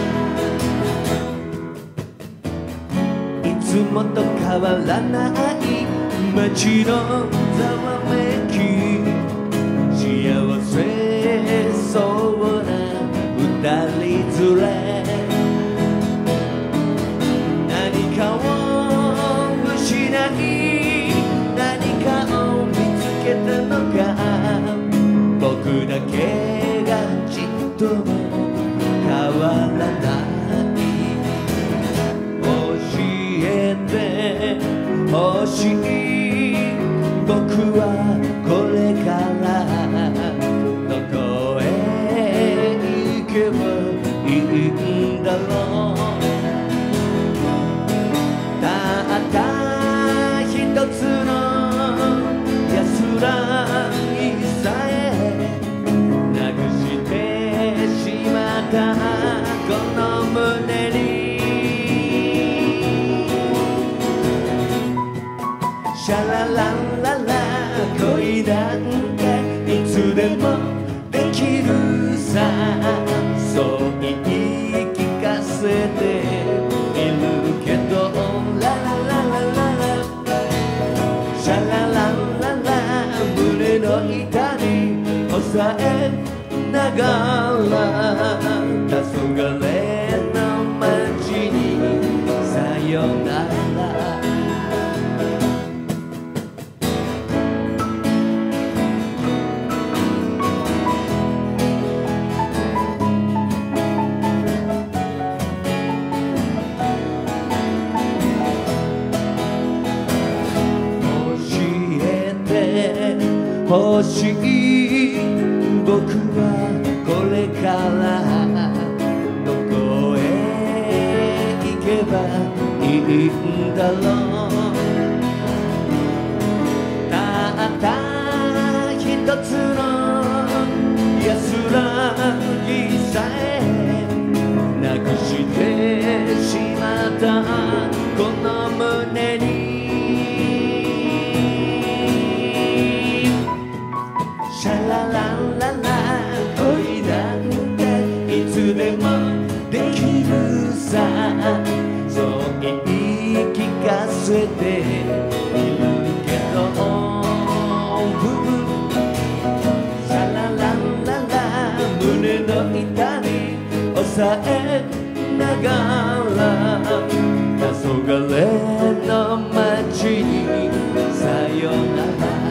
いつもと変わらない街のざわめき、幸せそうな二人連れ。何かを失い何かを見つけたのか、僕だけがちっとも変わらない。教えてほしい、僕はこれからどこへ行けばいいんだろう。たった一つの安らぎさえなくしてしまったこの胸に。シャララララ恋なんていつでもできるさ。そう言い聞かせているけど、ララララララシャララララ胸の痛み抑えながら黄昏の街にさよなら。欲しい、僕はこれからどこへ行けばいいんだろう。たった一つの安らぎさえなくしてしまったこの胸に。シャララララ恋なんていつでもできるさ。そう言い聞かせているけど、シャララララ胸の痛み抑えながら黄昏の街にさよなら。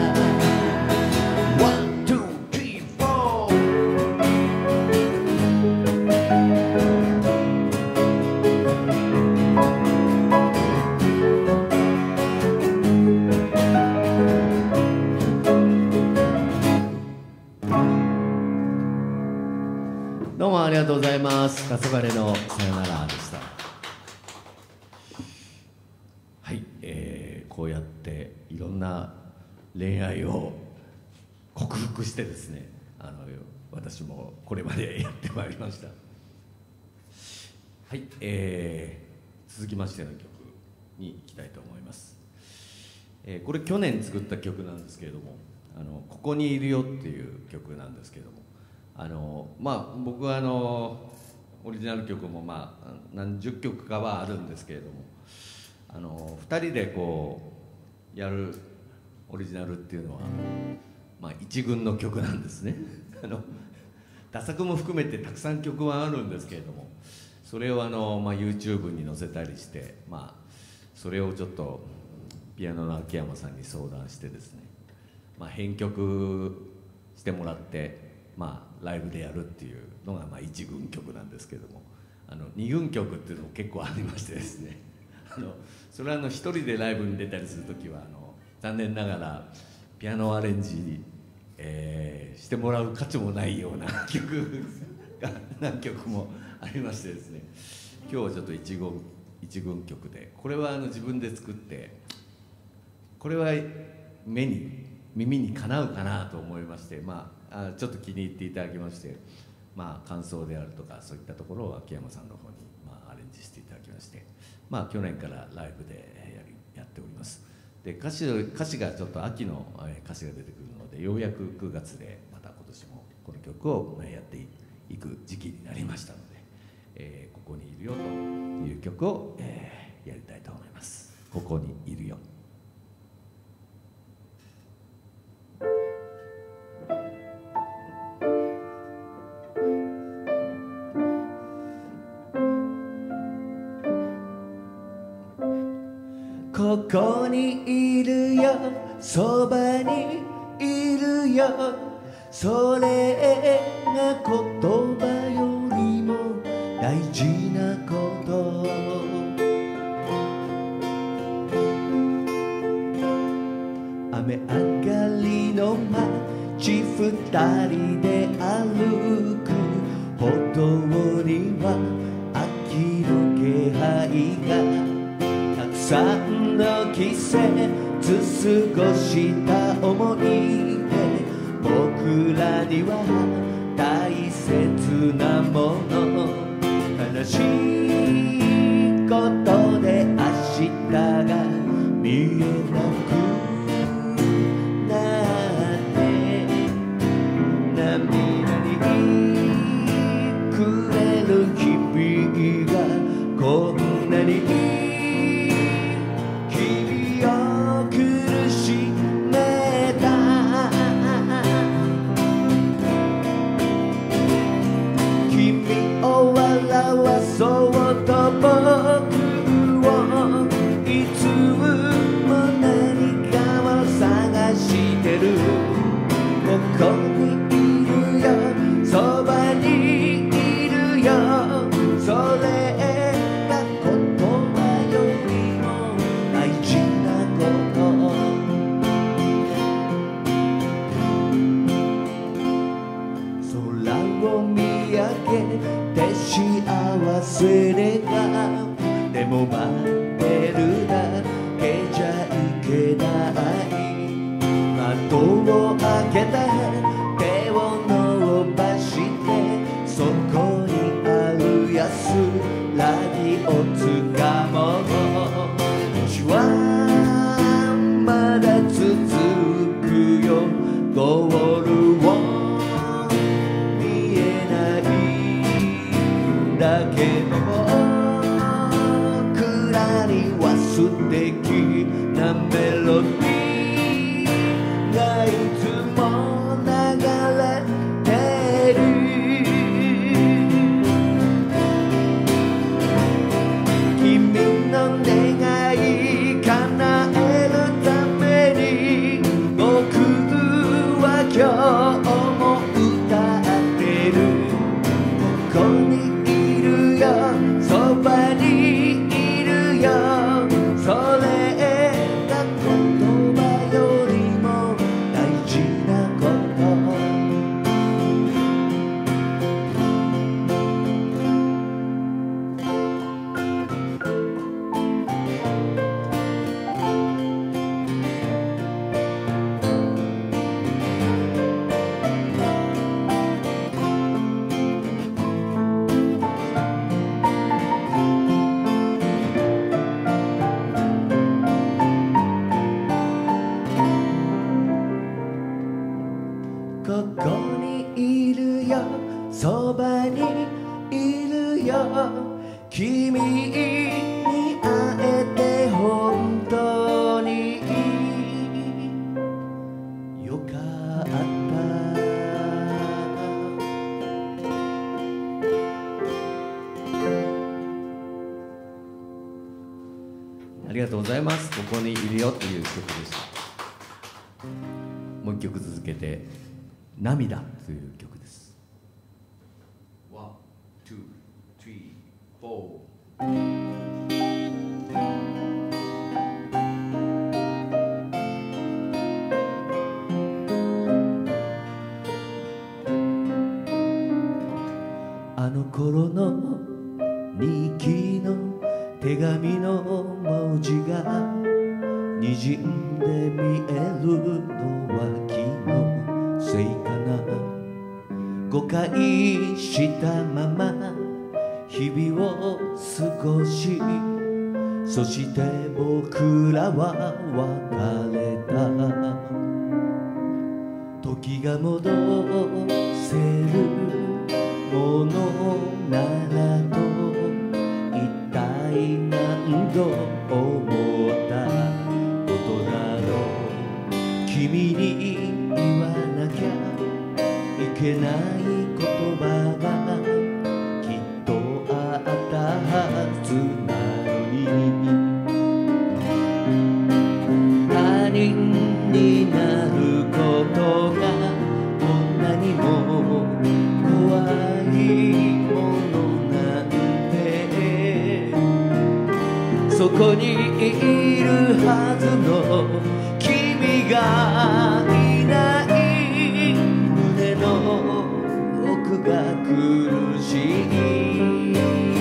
もありがとうございます。黄昏のさよならでした。はい、えー、こうやっていろんな恋愛を克服してですね、あの私もこれまでやってまいりました。はい、えー、続きましての曲に行きたいと思います。えー、これ去年作った曲なんですけれども、あのここにいるよっていう曲なんですけれども、あのまあ僕はあのオリジナル曲もまあ何十曲かはあるんですけれども、あのふたりでこうやるオリジナルっていうのは、まあ、一軍の曲なんですね。あのダ作も含めてたくさん曲はあるんですけれども、それをあの、まあ、YouTube に載せたりして、まあ、それをちょっとピアノの秋山さんに相談してですね、まあ、編曲してもらって、まあ、ライブでやるっていうのがまあ一軍曲なんですけども、あの二軍曲っていうのも結構ありましてですね、あのそれはあの一人でライブに出たりする時はあの残念ながらピアノアレンジ、えー、してもらう価値もないような曲が何曲もありましてですね、今日はちょっと一軍一軍曲で、これはあの自分で作って、これは目に耳にかなうかなと思いまして、まあ、あちょっと気に入っていただきまして、まあ、感想であるとかそういったところを秋山さんの方に、まあ、アレンジしていただきまして、まあ、去年からライブでやりやっております。で歌詞歌詞がちょっと秋の歌詞が出てくるので、ようやくくがつでまた今年もこの曲をやっていく時期になりましたので、えー、ここにいるよという曲を、えー、やりたいと思います。ここにいるよ。ここにいるよ、そばにいるよ、それが言葉よりも大事なこと。雨上がりの街、二人で歩く歩道には秋の気配が、たくさんの季節過ごした思い出、僕らには大切なもの、悲しいことで明日が見えなくなって涙にくれる日々がこんなにそうと僕をいつも何かを探してる。ここにいるよ、そばにいるよ、それが言葉よりも大事なこと。空を見上げて幸せでが、でも待ってるだけじゃいけない。窓を開けて手を伸ばして、そこにある安らぎをつかもう。星はまだ続くよ、ゴールをだけど僕らには素敵なメロディーがいつも流れてる。君の願い叶えるために僕は今日も歌ってる。ここにそばにいるよ、それが言葉よりも大事なこと。 ここにいるよそばにいるよ君に会えて本当によかったありがとうございます。ここにいるよという曲でした。もう一曲続けて「涙」という曲です。 ワン、ツー、スリー、フォー。 あの頃の日記の手紙の文字がにじんで見えるのは気のせいかな。誤解したまま日々を過ごし、そして僕らは別れた。時が戻せるものならと一体何度思ったことだろう。君に言わなきゃいけない言葉がきっとあったはずなのに、他人になることがこんなにも怖いものなんて、そこにいるはずの君がいない、胸の奥が苦しい。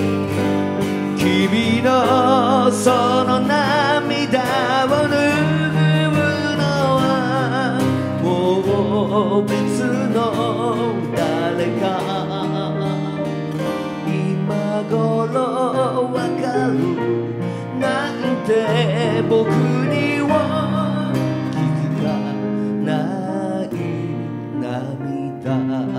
君のその涙を拭うのはもう別の誰か。今頃わかるなんて僕には気づかない涙。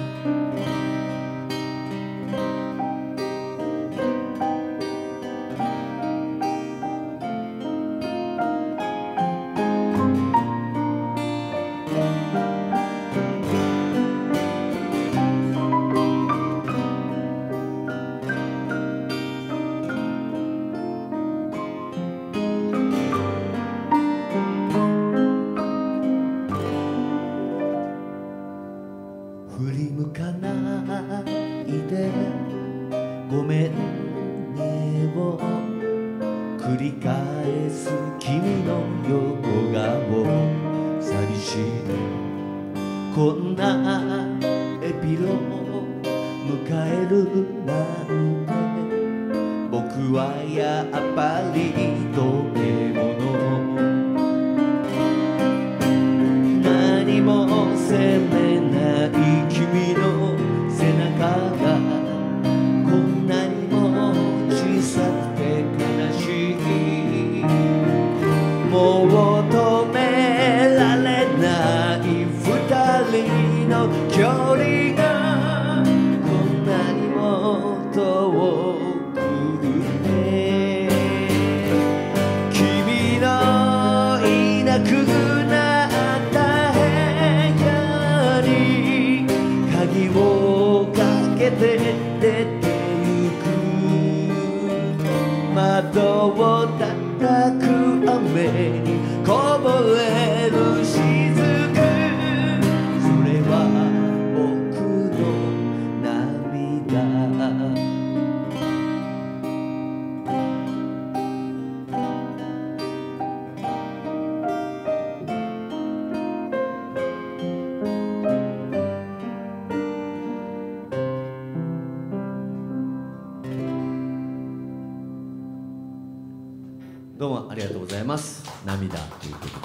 振り向かないでごめんねを繰り返す君の横顔。寂しいこんなエピローグ迎えるなんて、僕はやっぱり溶け物。何も責めない君の背中がこんなにも小さくて悲しい。もう止められない二人の距離がこんなにも遠くて、君のいなくなった部屋に鍵をかけて出てゆく。窓を叩く雨にこぼれる雫、それは僕の涙。どうもありがとうございます。涙という曲でした。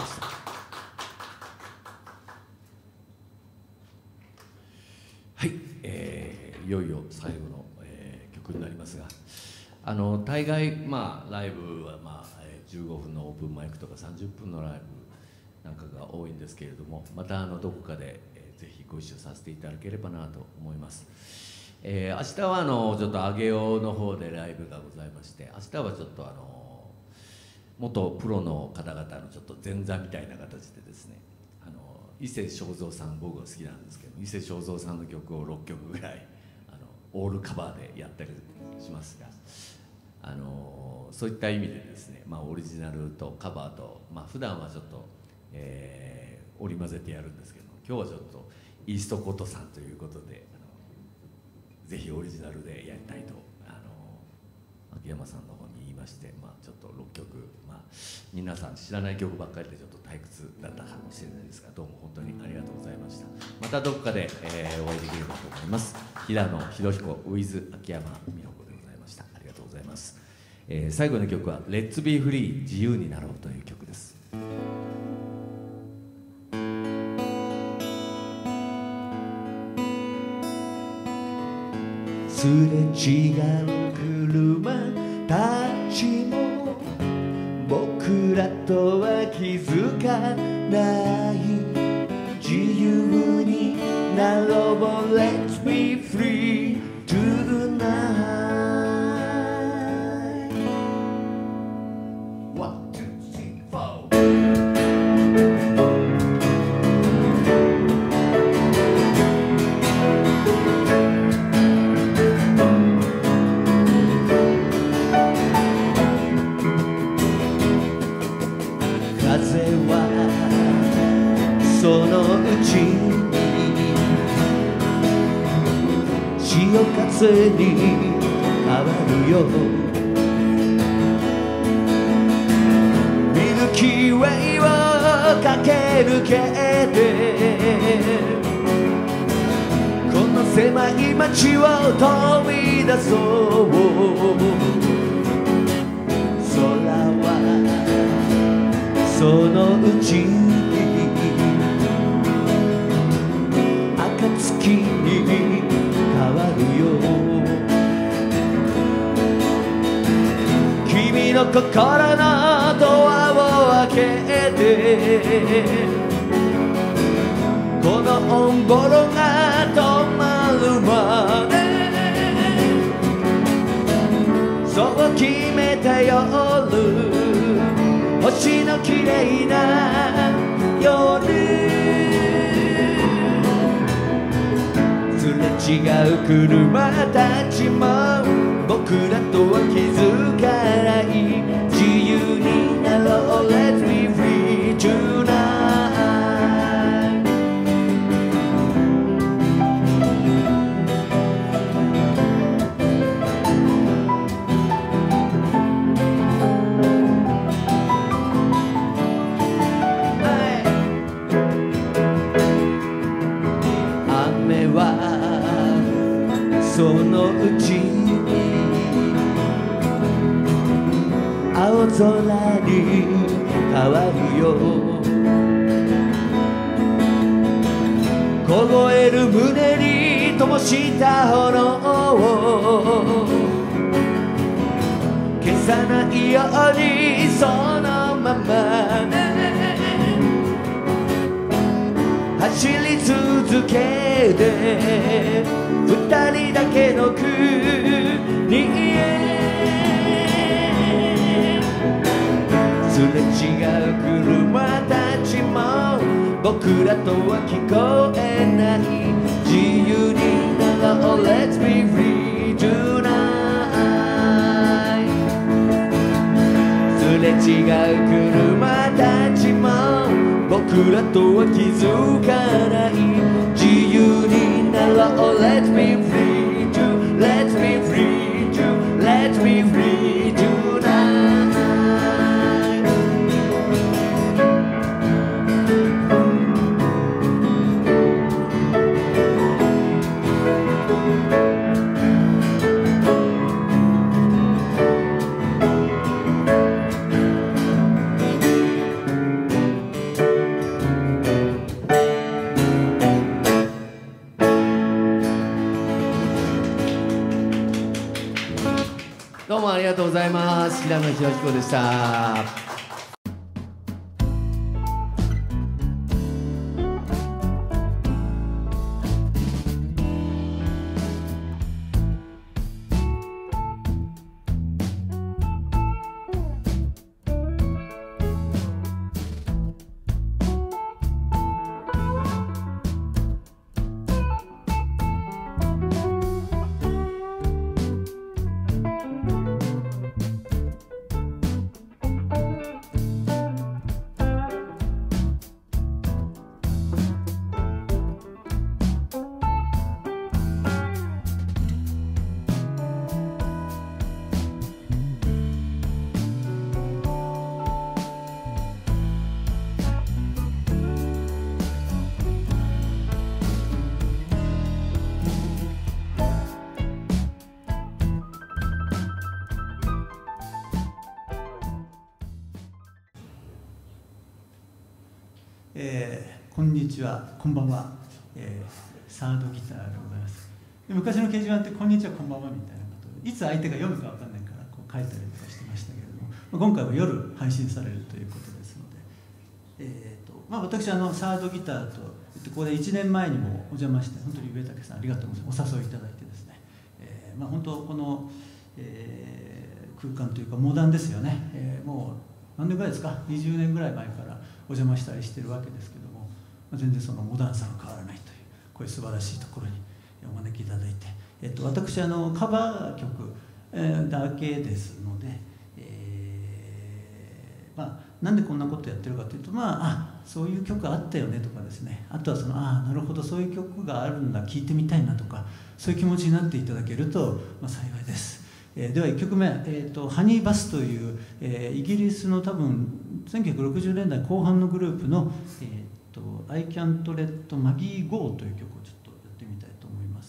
はい、えー、いよいよ最後の、えー、曲になりますが、あの大概まあライブはまあじゅうごふんのオープンマイクとかさんじゅっぷんのライブなんかが多いんですけれども、またあのどこかで、えー、ぜご一緒させていただければなと思います。えー、明日はあのちょっと上尾の方でライブがございまして、明日はちょっとあの元プロの方々のちょっと前座みたいな形でですね、あの伊勢正三さん、僕が好きなんですけど、伊勢正三さんの曲をろっきょくぐらいあのオールカバーでやったりしますが、あのそういった意味でですね、まあ、オリジナルとカバーと、まあ普段はちょっと、えー、織り交ぜてやるんですけど、今日はちょっとイーストコットさんということで、あのぜひオリジナルでやりたいとあの秋山さんの方に言いまして、まあ、ちょっとろっきょく、まあ、皆さん知らない曲ばっかりでちょっと退屈だったかもしれないですが、どうも本当にありがとうございました。またどこかで、えー、お会いできればと思います。平野博彦 with 秋山美穂子でございました。ありがとうございます。えー、最後の曲は「レッツビーフリー自由になろう」という曲です。 すれ違う車たちも僕らとは気づかない、自由になろう Let's be free tonight。そのうちに潮風に変わるよ、ミルキーウェイを駆け抜けてこの狭い街を飛び出そう、空はそのうちに月に変わるよ、君の心のドアを開けてこのオンボロが止まるまで、そう決めた夜、星の綺麗な夜、違う車たちも僕らとは気づかない、自由になろう Let's be free tonight。 雨はそのうちに青空に変わるよ、凍える胸に灯した炎を消さないようにそのまま走り続けて二人だけの国へ、すれ違う車たちも僕らとは聞こえない、自由になろう Let's be free tonight。 すれ違う車たちも僕らとは気づかない、自由になろう Let's be free to Let's be free to Let's be free tonight。 どうもありがとうございます。平野博彦でした。 こんにちは、こんばんは、えー、サードギターでございます。昔の掲示板ってこんにちは、こんばんはみたいなことをいつ相手が読むか分かんないからこう書いたりとかしてましたけれども、まあ、今回は夜配信されるということですので、えーとまあ、私あのサードギターとここでいちねんまえにもお邪魔して本当に上竹さんありがとうございます。お誘いいただいてですね、えーまあ、本当この、えー、空間というかモダンですよね、えー、もう何年ぐらいですか、にじゅうねんぐらい前からお邪魔したりしてるわけですけども、まあ、全然そのモダンさが変わらないというこういう素晴らしいところにお招きいただいて、えー、と私あのカバー曲、えー、だけですので、えー、まあなんでこんなことやってるかというと、まああそういう曲あったよねとかですね、あとはそのああなるほどそういう曲があるんだ聴いてみたいなとか、そういう気持ちになっていただけると、まあ、幸いです。えー、ではいっきょくめ、えーと、ハニーバスという、えー、イギリスの多分せんきゅうひゃくろくじゅうねんだいこう半のグループの「えーと、I Can't Let Maggie Go」という曲をちょっとやってみたいと思います。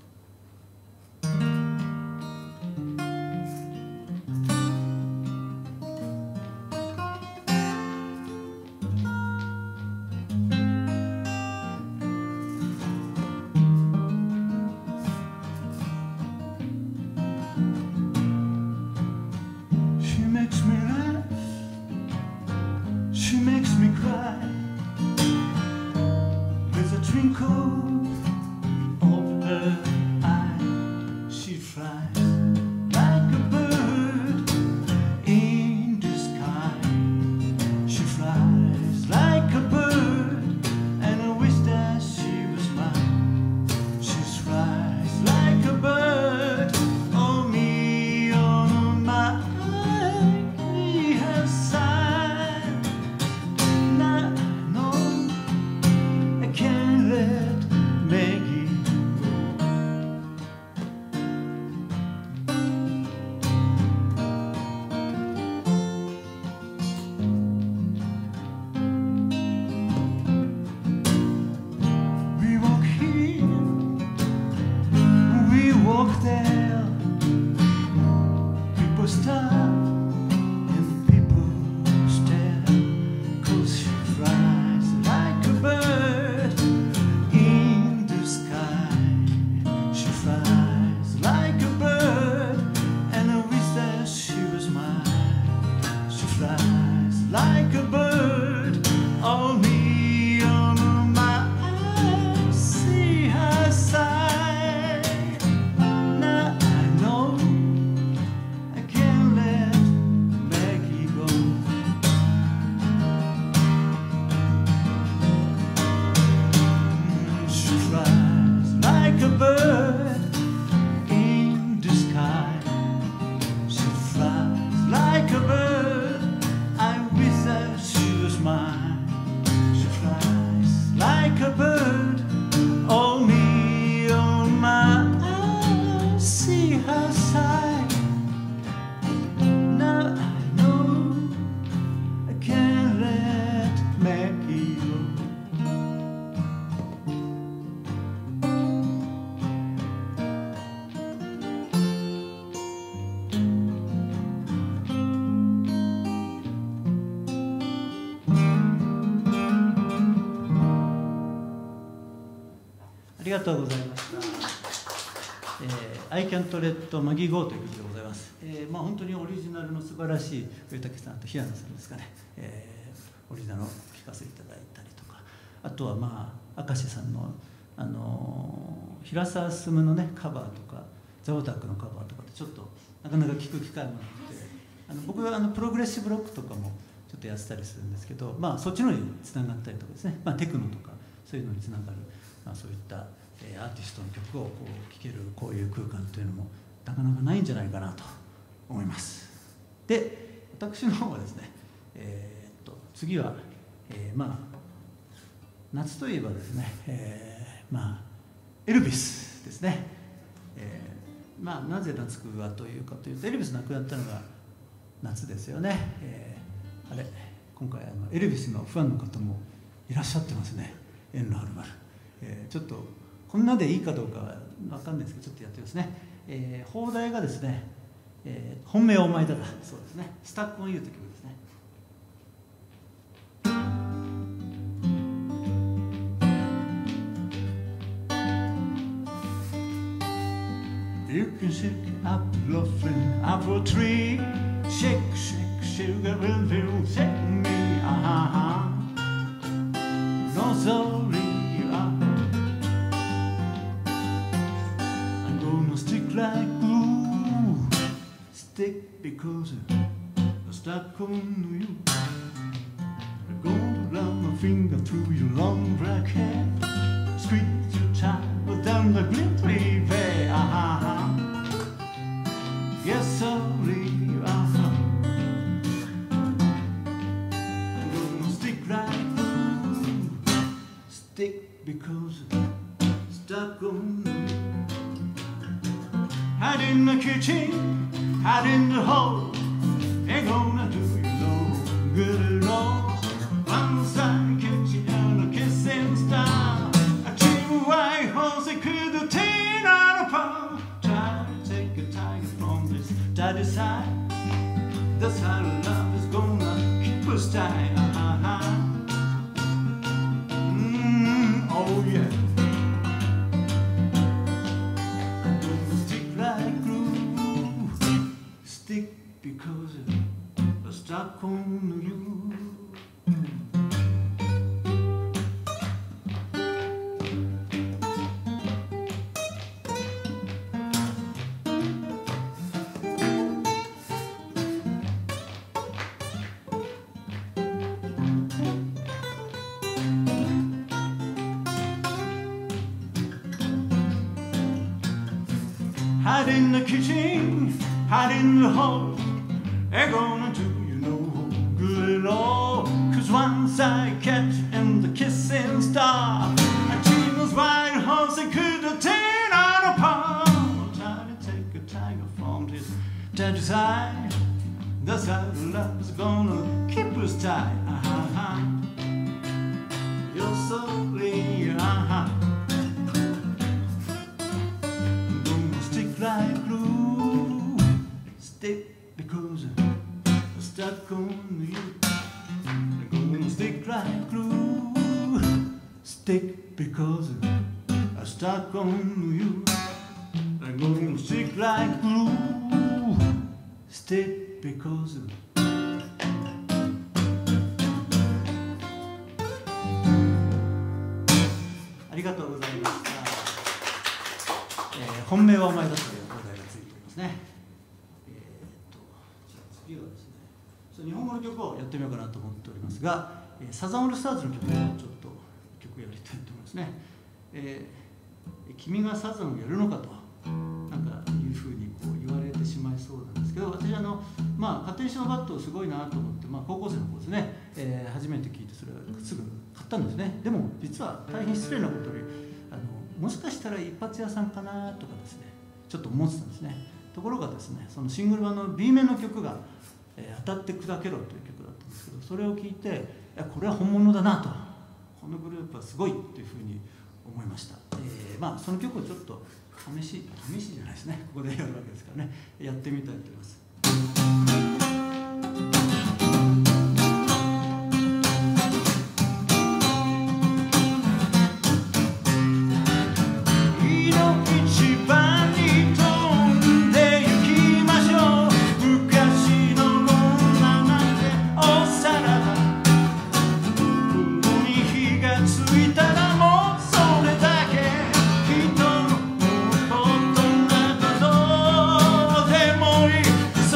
ありがとうございました。えー、I Can't Let Maggie Go という曲でございます。えー、まあ本当にオリジナルの素晴らしい上竹さんと平野さんですかね、えー、オリジナルを聴かせていただいたりとか、あとはまあ明石さんのあのー、平沢進のねカバーとかザオタックのカバーとかってちょっとなかなか聴く機会もなくて、あの僕はあのプログレッシブロックとかもちょっとやってたりするんですけど、まあそっちのにつながったりとかですね、まあテクノとかそういうのにつながる。まあ、そういった、えー、アーティストの曲をこう聴けるこういう空間というのもなかなかないんじゃないかなと思います。で私の方はですね、えー、っと次は、えー、まあ夏といえばですね、えー、まあエルビスですね、えー、まあなぜ夏はというかというとエルビス亡くなったのが夏ですよね、えー、あれ今回あのエルビスのファンの方もいらっしゃってますね。遠路はるばる、えー、ちょっとこんなでいいかどうかは分かんないですけどちょっとやってますね。えー、放題がですね、えー、本命はお前だだそうですね。スタックオンユーという曲ですね。 You can shake up laughing apple tree. Shake, shake, sugar will feel shake me. Ah, no sorry you are. I'm gonna stick like glue. Stick because I'm stuck on you. I'm gonna run my finger through your long black hair. Squeeze your child down the glittery veil. Ah, yes, sorry you are. I'm gonna stick like glue. Stick because I'm stuck on you. Hide in the kitchen, hide in the hall. Ain't gonna do you no good at all. Once I catch you on a kissing star, I dream a white horse that could tear out apart. Try to take a tiger from this daddy side. That's how love is gonna keep us tight. Uh-huh. Mm, oh yeah. I'm gonna stick like glue. Stick because I'm stuck on you. Hide in the kitchen, hide in the hall. Ain't gonna do you no good at all. Cause once I catch in the kissing star, I dream those white horse that could tear out apart. I'm trying to take a tiger from his daddy's side. That's how love's gonna keep us tight. Uh-huh. You're so clear, uh-huh. Like glue, stick because I'm stuck on you. I'm gonna stick like glue, stick because I'm stuck on you. I'm gonna stick like glue, stick because ofありがとうございました。本命はお前だというお題がついておりますね。えー、とじゃあ次はですね、日本語の曲をやってみようかなと思っておりますが、サザンオールスターズの曲をちょっと曲やりたいと思いますね。えー、君がサザンをやるのかとなんかいうふうにこう言われてしまいそうなんですけど、私あのまあ家庭用のバットすごいなと思って、まあ、高校生の頃ですね、えー、初めて聞いてそれをすぐ買ったんですね。でも実は大変失礼なことにあのもしかしたら一発屋さんかなとかですねちょっと思ってたんですね。ところがですねそのシングル版の B 面の曲が「えー、当たって砕けろ」という曲だったんですけど、それを聞いていやこれは本物だなと、このグループはすごいというふうに思いました。えー、まあその曲をちょっと試し試しじゃないですね、ここでやるわけですからね、やってみたいと思います。 「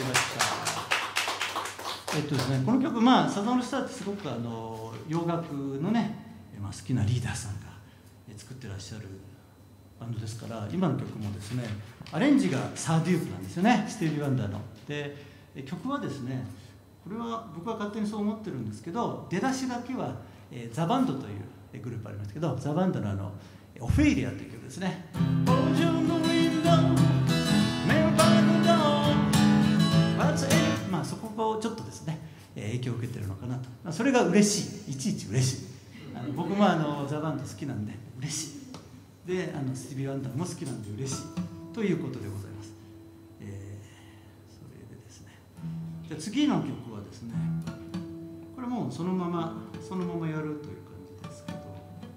ました。えっとですね、この曲、まあ、サザンオールスターってすごくあの洋楽のね、まあ、好きなリーダーさんが作ってらっしゃるバンドですから、今の曲もですね、アレンジがサー・デュークなんですよね、スティービー・ワンダーの。で、曲はですね、これは僕は勝手にそう思ってるんですけど、出だしだけは、えー、ザ・バンドというグループありましたけど、ザ・バンドのあのオフェイリアという曲ですね。まあそこをちょっとですね、影響を受けてるのかなと。まあ、それが嬉しい、いちいち嬉しい。あの僕もあのザ・バンド好きなんで嬉しい。で、あのスティービー・ワンダーも好きなんで嬉しいということでございます。えー、それでですね、じゃあ次の曲はですね、これもうそのままそのままやるという感じですけど、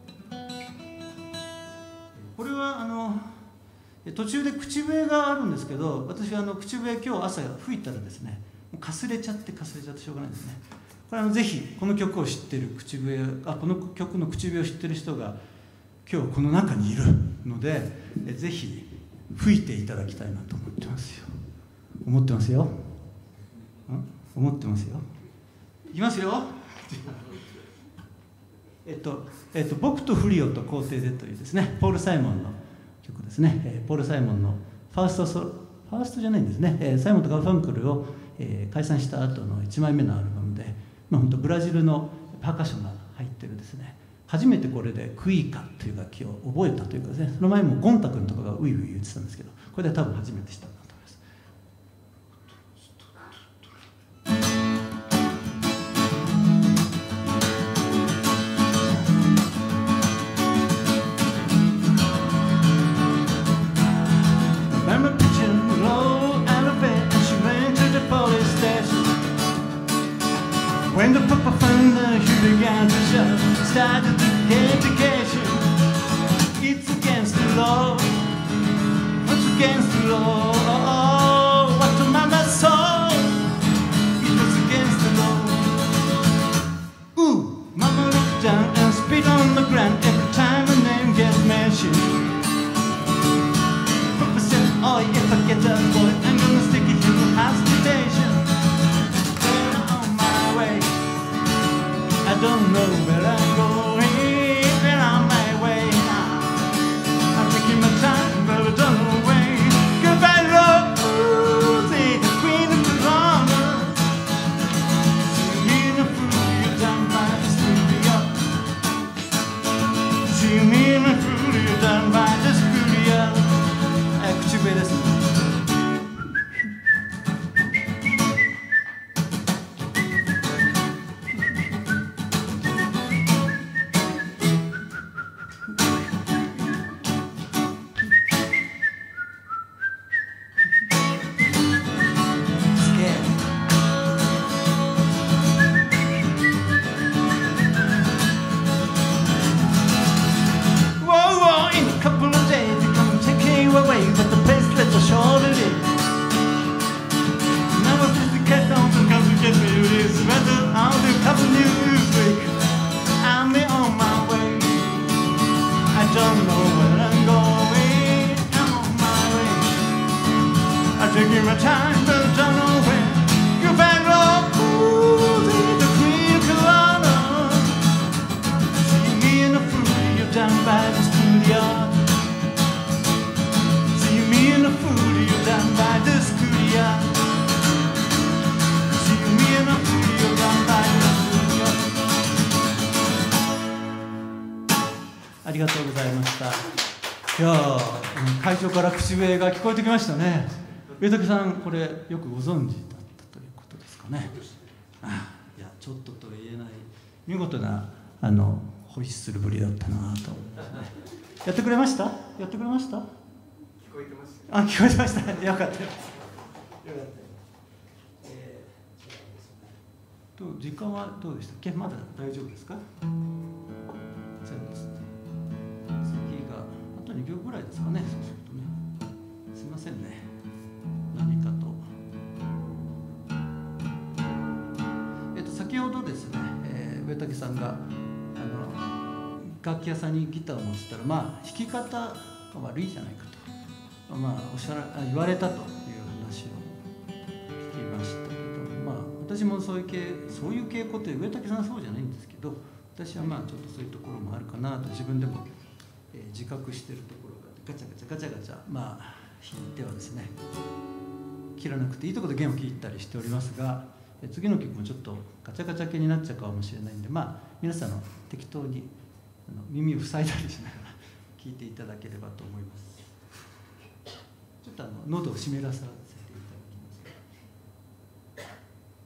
これはあの途中で口笛があるんですけど、私はあの口笛今日朝吹いたらですね、もうかすれちゃってかすれちゃってしょうがないですね。これあのぜひこの曲を知ってる口笛、あこの曲の口笛を知ってる人が今日この中にいるので、えぜひ吹いていただきたいなと思ってますよ。思ってますよ。ん思ってますよ。いきますよ。えっとえっと僕とフリオと皇帝でというですね、ポール・サイモンの曲ですね。えー、ポール・サイモンのファーストソロ、ファーストじゃないんですね。えー、サイモンとガーファンクルを、えー、解散した後のいちまいめのアルバムで、まあ本当ブラジルのパーカッションが入ってるですね。初めてこれでクイーカという楽器を覚えたというかですね、その前もゴンタ君とかがウイウイ言ってたんですけど、これで多分初めて知ったんだと思います。When the papa found her, he began to shout, started the education. It's against the law, what's against the law? What the mama saw, it was against the law. Ooh, mama looked down and spit on the ground every time her name gets mentioned. Papa said, oh if I get that boy, I'm gonna stick it in the hospitation. I don't know where I'm going, and on my way now. I'm taking my time, but I don't know where. Goodbye, Rosie, the queen of the drama. See me in a fool, you're down by the studio. See me in a fool, you're down by the studio. はい、口笛ですね。ありがとうございました。いや会場から口笛が聞こえてきましたね。上竹さん、これよくご存知だったということですかね。あいやちょっとと言えない見事なあのホイッスルぶりだったなと思いますね。やってくれました？やってくれました？聞こえてました。あ、聞こえてました。よかった。よかった。えー、と時間はどうでしたっけ？まだ大丈夫ですか？そうですね。次があとにびょうぐらいですかね。そうするとね。すみませんね。何かと。えっと先ほどですね、えー、上竹さんがあの楽器屋さんにギターを持ってたら、まあ弾き方が悪いじゃないかと、まあおっしゃら言われたという話を聞き私もそういう傾そういう傾向って上竹さんはそうじゃないんですけど、私はまあちょっとそういうところもあるかなと自分でも、えー、自覚しているところがあって、ガチャガチャガチャガチャまあ弾いてはですね、切らなくていいところで弦を切ったりしておりますが、えー、次の曲もちょっとガチャガチャ系になっちゃうかもしれないんで、まあ皆さんの適当にあの耳を塞いだりしながら聴いていただければと思います。ちょっとあの喉を湿らさせていただきます。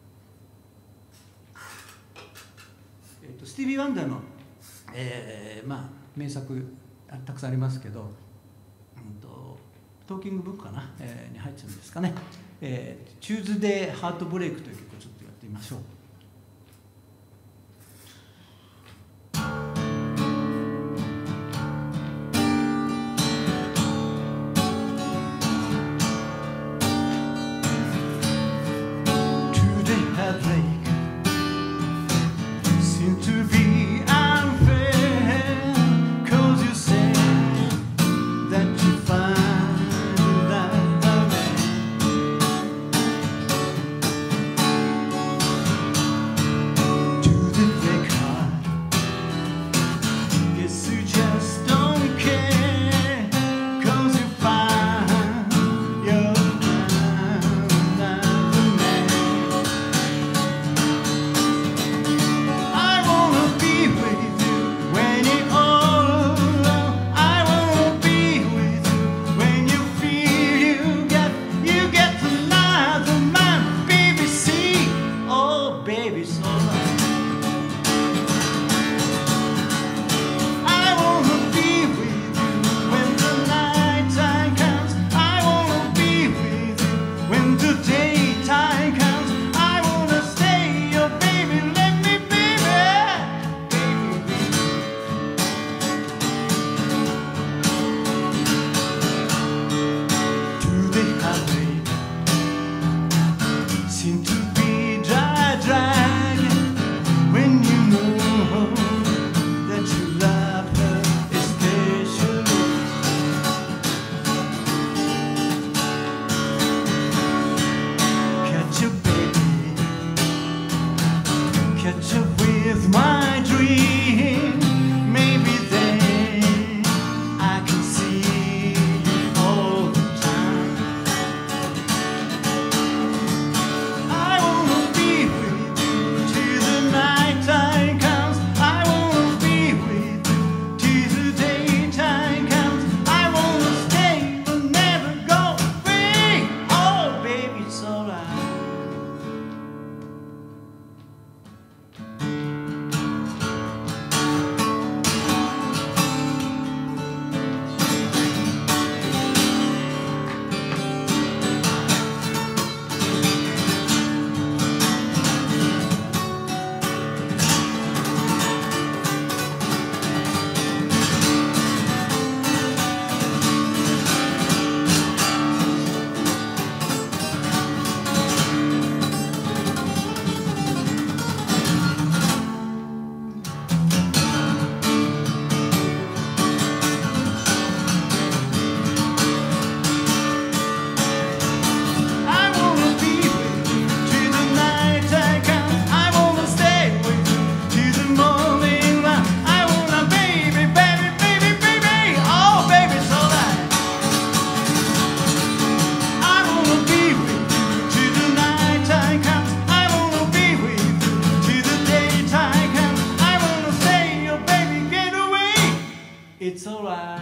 えー、とスティービー・ワンダーの、えーまあ、名作たくさんありますけど、うんと、トーキングブックかな、えー、に入ってるんですかね。えー、チューズデー・ハートブレイクという曲をちょっとやってみましょう。It's alright.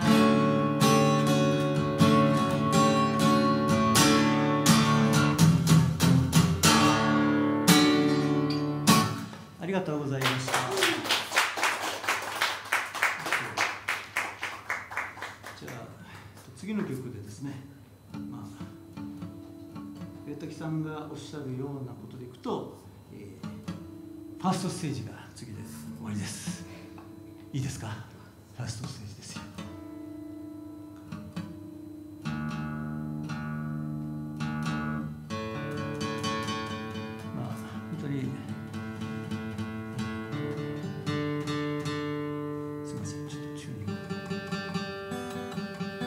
ありがとうございました。じゃあ次の曲でですね、まあ上滝さんがおっしゃるようなことでいくと、えー、ファーストステージが次で終わりです。いいですか？ファーストステージですよ。まあ本当にすみません、ちょっとチューニング。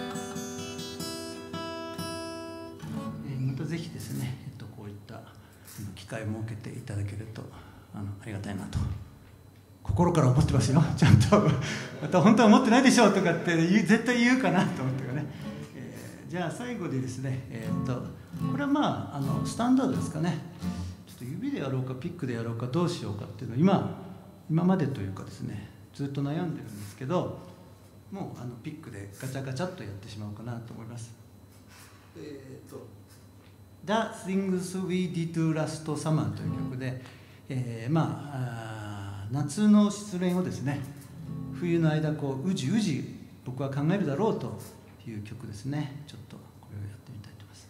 えー、またぜひですね、えっとこういった機会を設けていただけるとあのありがたいなと心から思ってますよ。ちゃんとまた本当は思ってないでしょうとかって言う絶対言うかなと思ってね、えー、じゃあ最後でですね、えー、っとこれはまああのスタンダードですかね。ちょっと指でやろうかピックでやろうかどうしようかっていうのを今今までというかですねずっと悩んでるんですけど、もうあのピックでガチャガチャっとやってしまおうかなと思います。えー、っと「The Things We Did Last Summer」という曲で、えー、まあ夏の失恋をですね冬の間こううじうじ僕は考えるだろうという曲ですね。ちょっとこれをやってみたいと思います。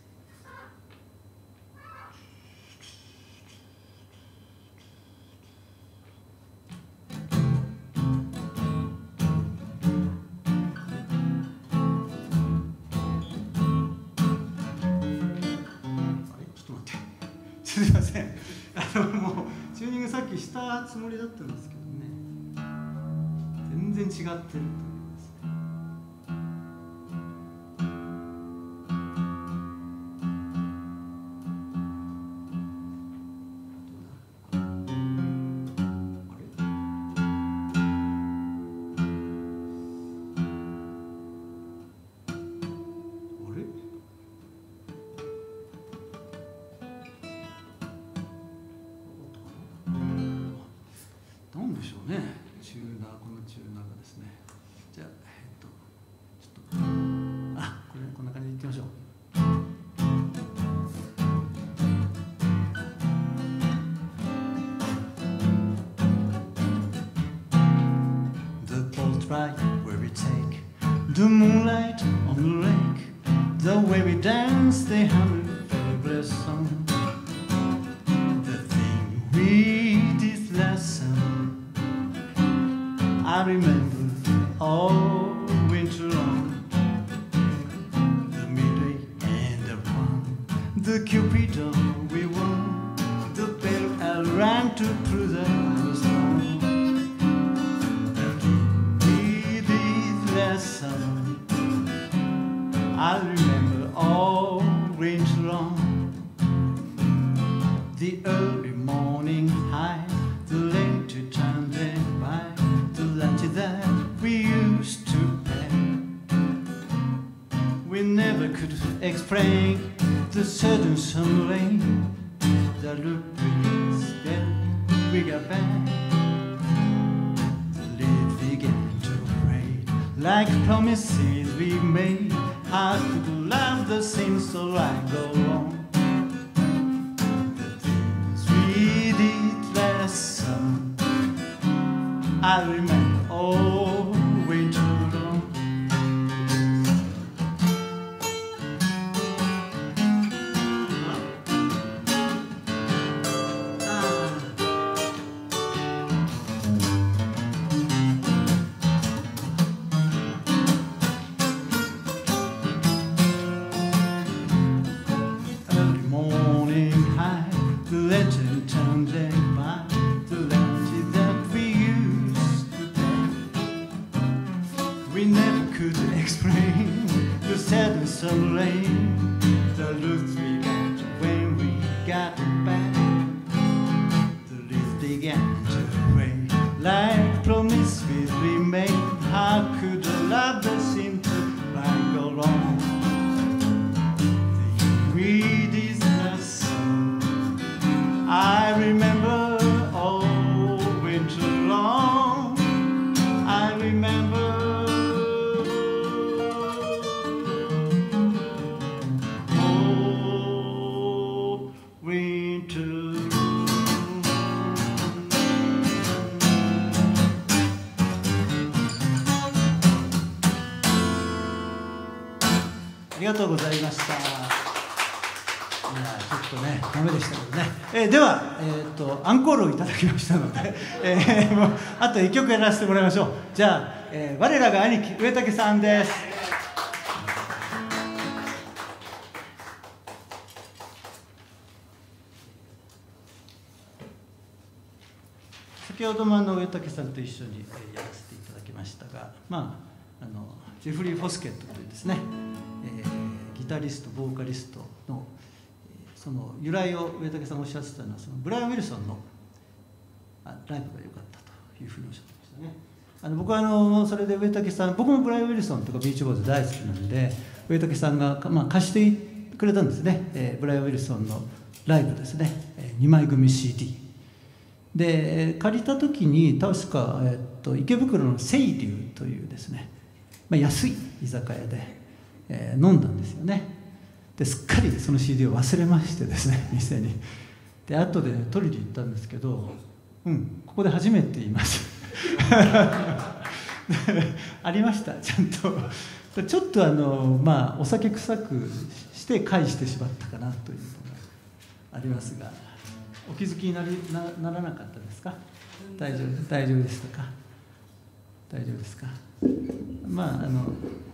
すみません、あのもうチューニングさっきしたつもりだったんですけどね、全然違ってると思います。なんでしょうね、チューナー、このチューナーがですね。じゃあ、えっと、ちょっと、あ、これ、こんな感じでいってみましょう。The boat ride where we take the moonlight on the lake, the way we dance, they hum a favorite song. The thing we did last summer, I remember all winter long. The midway and the prom, the Cupido we won, the bell I ran to prove that I was wrong. The thing we did last summer, I remember all winter long. The early morning high, the late return day by, the lunch that we used to pay. We never could explain the sudden summer rain, the look that we got back. The leaves began to fade like promises we made. How could love the same so right go wrong? We did last summer, I remember all winter long. Early morning high, the legend turned by, the lunch that we used to take. We never could explain the sadness of rain, the looks we got when we got back. The leaves began to rain like promises we made. How could a love that seemed to right go wrong? We did last summer, I remember all winter long. I remember all winter long. ありがとうございました。いやちょっとねダメでしたけどね、えー、では、えー、とアンコールをいただきましたので、えー、もうあといっきょくやらせてもらいましょう。じゃあ、えー、我らが兄貴上竹さんです。先ほどもあの上竹さんと一緒にやらせていただきましたが、まあ、あのジェフリー・フォスケットというですね、えー、ギタリストボーカリストのその由来を上竹さんがおっしゃってたのは、そのブライアン・ウィルソンのあライブが良かったというふうにおっしゃってましたね。あの僕はあのそれで上竹さん、僕もブライアン・ウィルソンとかビーチボーイズ大好きなんで、上竹さんが、まあ、貸してくれたんですね、えー、ブライアン・ウィルソンのライブですね、えー、にまい組 シーディー で借りた時に確か、えー、っと池袋の清流というですね、まあ、安い居酒屋で、えー、飲んだんですよね。ですっかりその シーディー を忘れましてですね、店に。で後で取りに行ったんですけど、うんここで初めて言いますありました、ちゃんと。ちょっとあのまあお酒臭くして返してしまったかなというのがありますが、お気づきになり な, ならなかったですか？大丈夫大丈夫でしたか？大丈夫ですか？まああの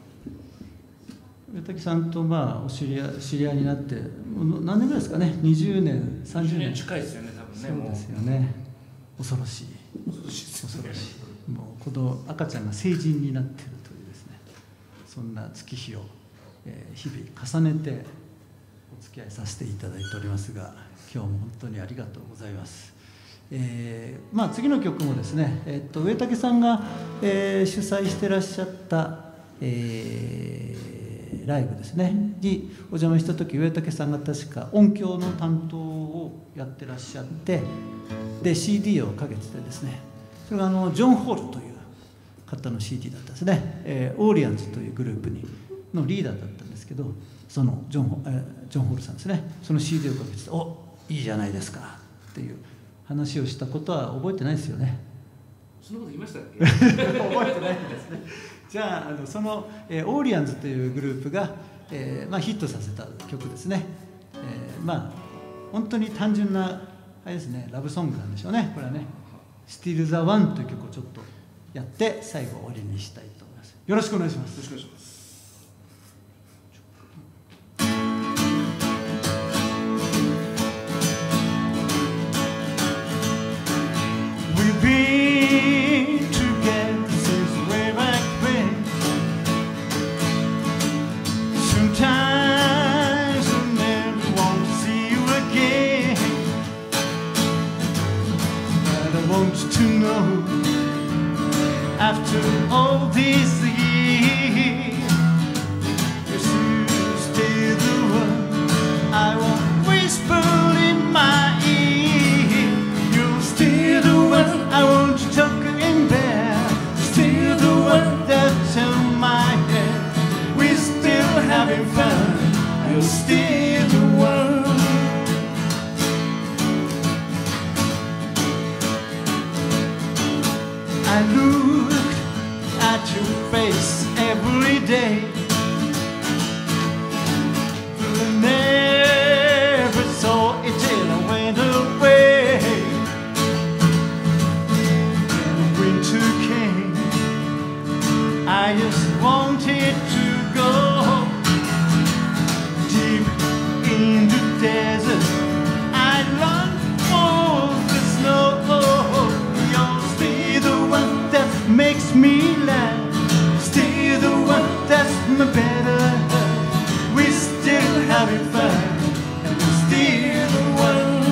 上竹さんとまあお知り合い知り合いになって何年ぐらいですかね？にじゅうねんさんじゅうねん近いですよね、多分ね。 そうですよね。恐ろしい恐ろしいですよね。 恐ろしい。もうこの赤ちゃんが成人になっているというですね、そんな月日を、えー、日々重ねてお付き合いさせていただいておりますが、今日も本当にありがとうございます。えーまあ、次の曲もですね、えー、っと上竹さんが、えー、主催してらっしゃった、えーライブですねにお邪魔した時、上竹さんが確か音響の担当をやってらっしゃって、で シーディー をかけててですね、それがあのジョン・ホールという方の シーディー だったんですね、えー、オーリアンズというグループにのリーダーだったんですけど、そのジョン、えー、ジョン・ホールさんですね、その シーディー をかけてて、おいいじゃないですかっていう話をしたことは覚えてないですよね。 そんなこと言いましたっけ？ 覚えてないんですね。じゃあ、あのその、えー、オーリアンズというグループが、えーまあ、ヒットさせた曲ですね。えー、まあ本当に単純なあれですね、ラブソングなんでしょうね、これはね。Still the One という曲をちょっとやって最後終わりにしたいと思います。よろしくお願いします。 よろしくお願いします。 After all these years, you're still the one I want whisper in my ear. You're still the one I want to tuck in bed. Still the one that's in my head. We're still having fun. You're still the one. I look at your face every day, but I never saw it till I went away. When winter came, I just wanted to go deep in the desert. I longed for the snow. You're still the one that makes me laugh. Still the one that's my better half. We're still having fun, and you're still the one.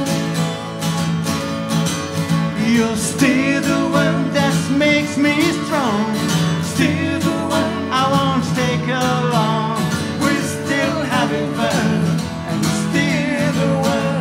You're still the one that makes me strong. Still the one I want to take along. We're still having fun, and you're still the one.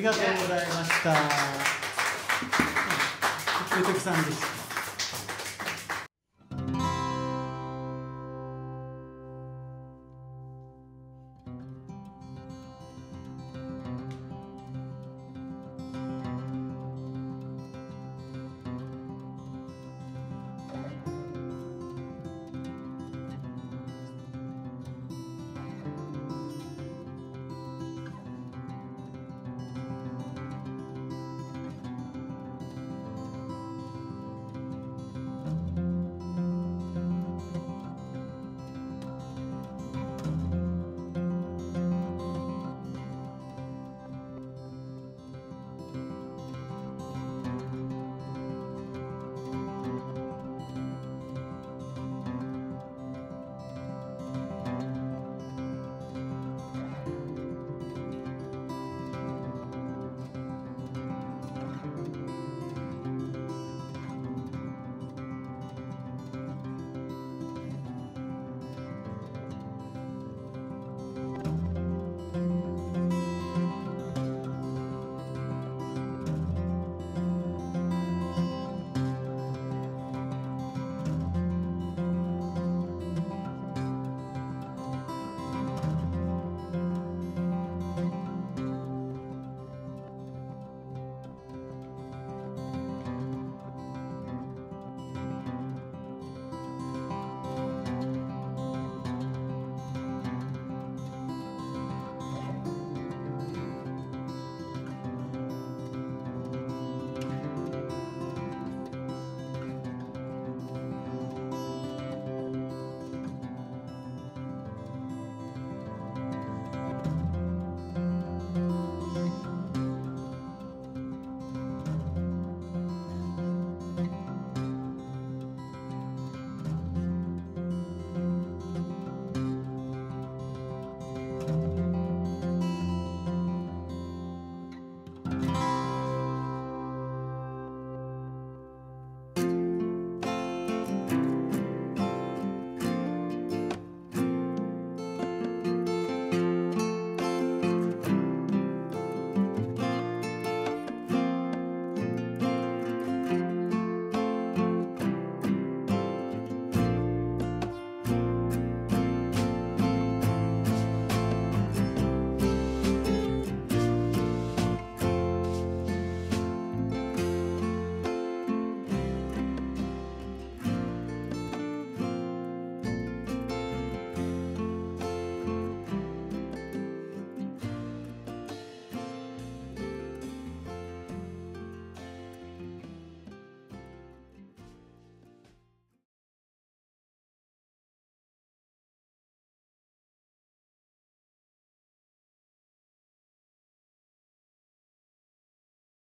がとうございました。ゆうときさんでした。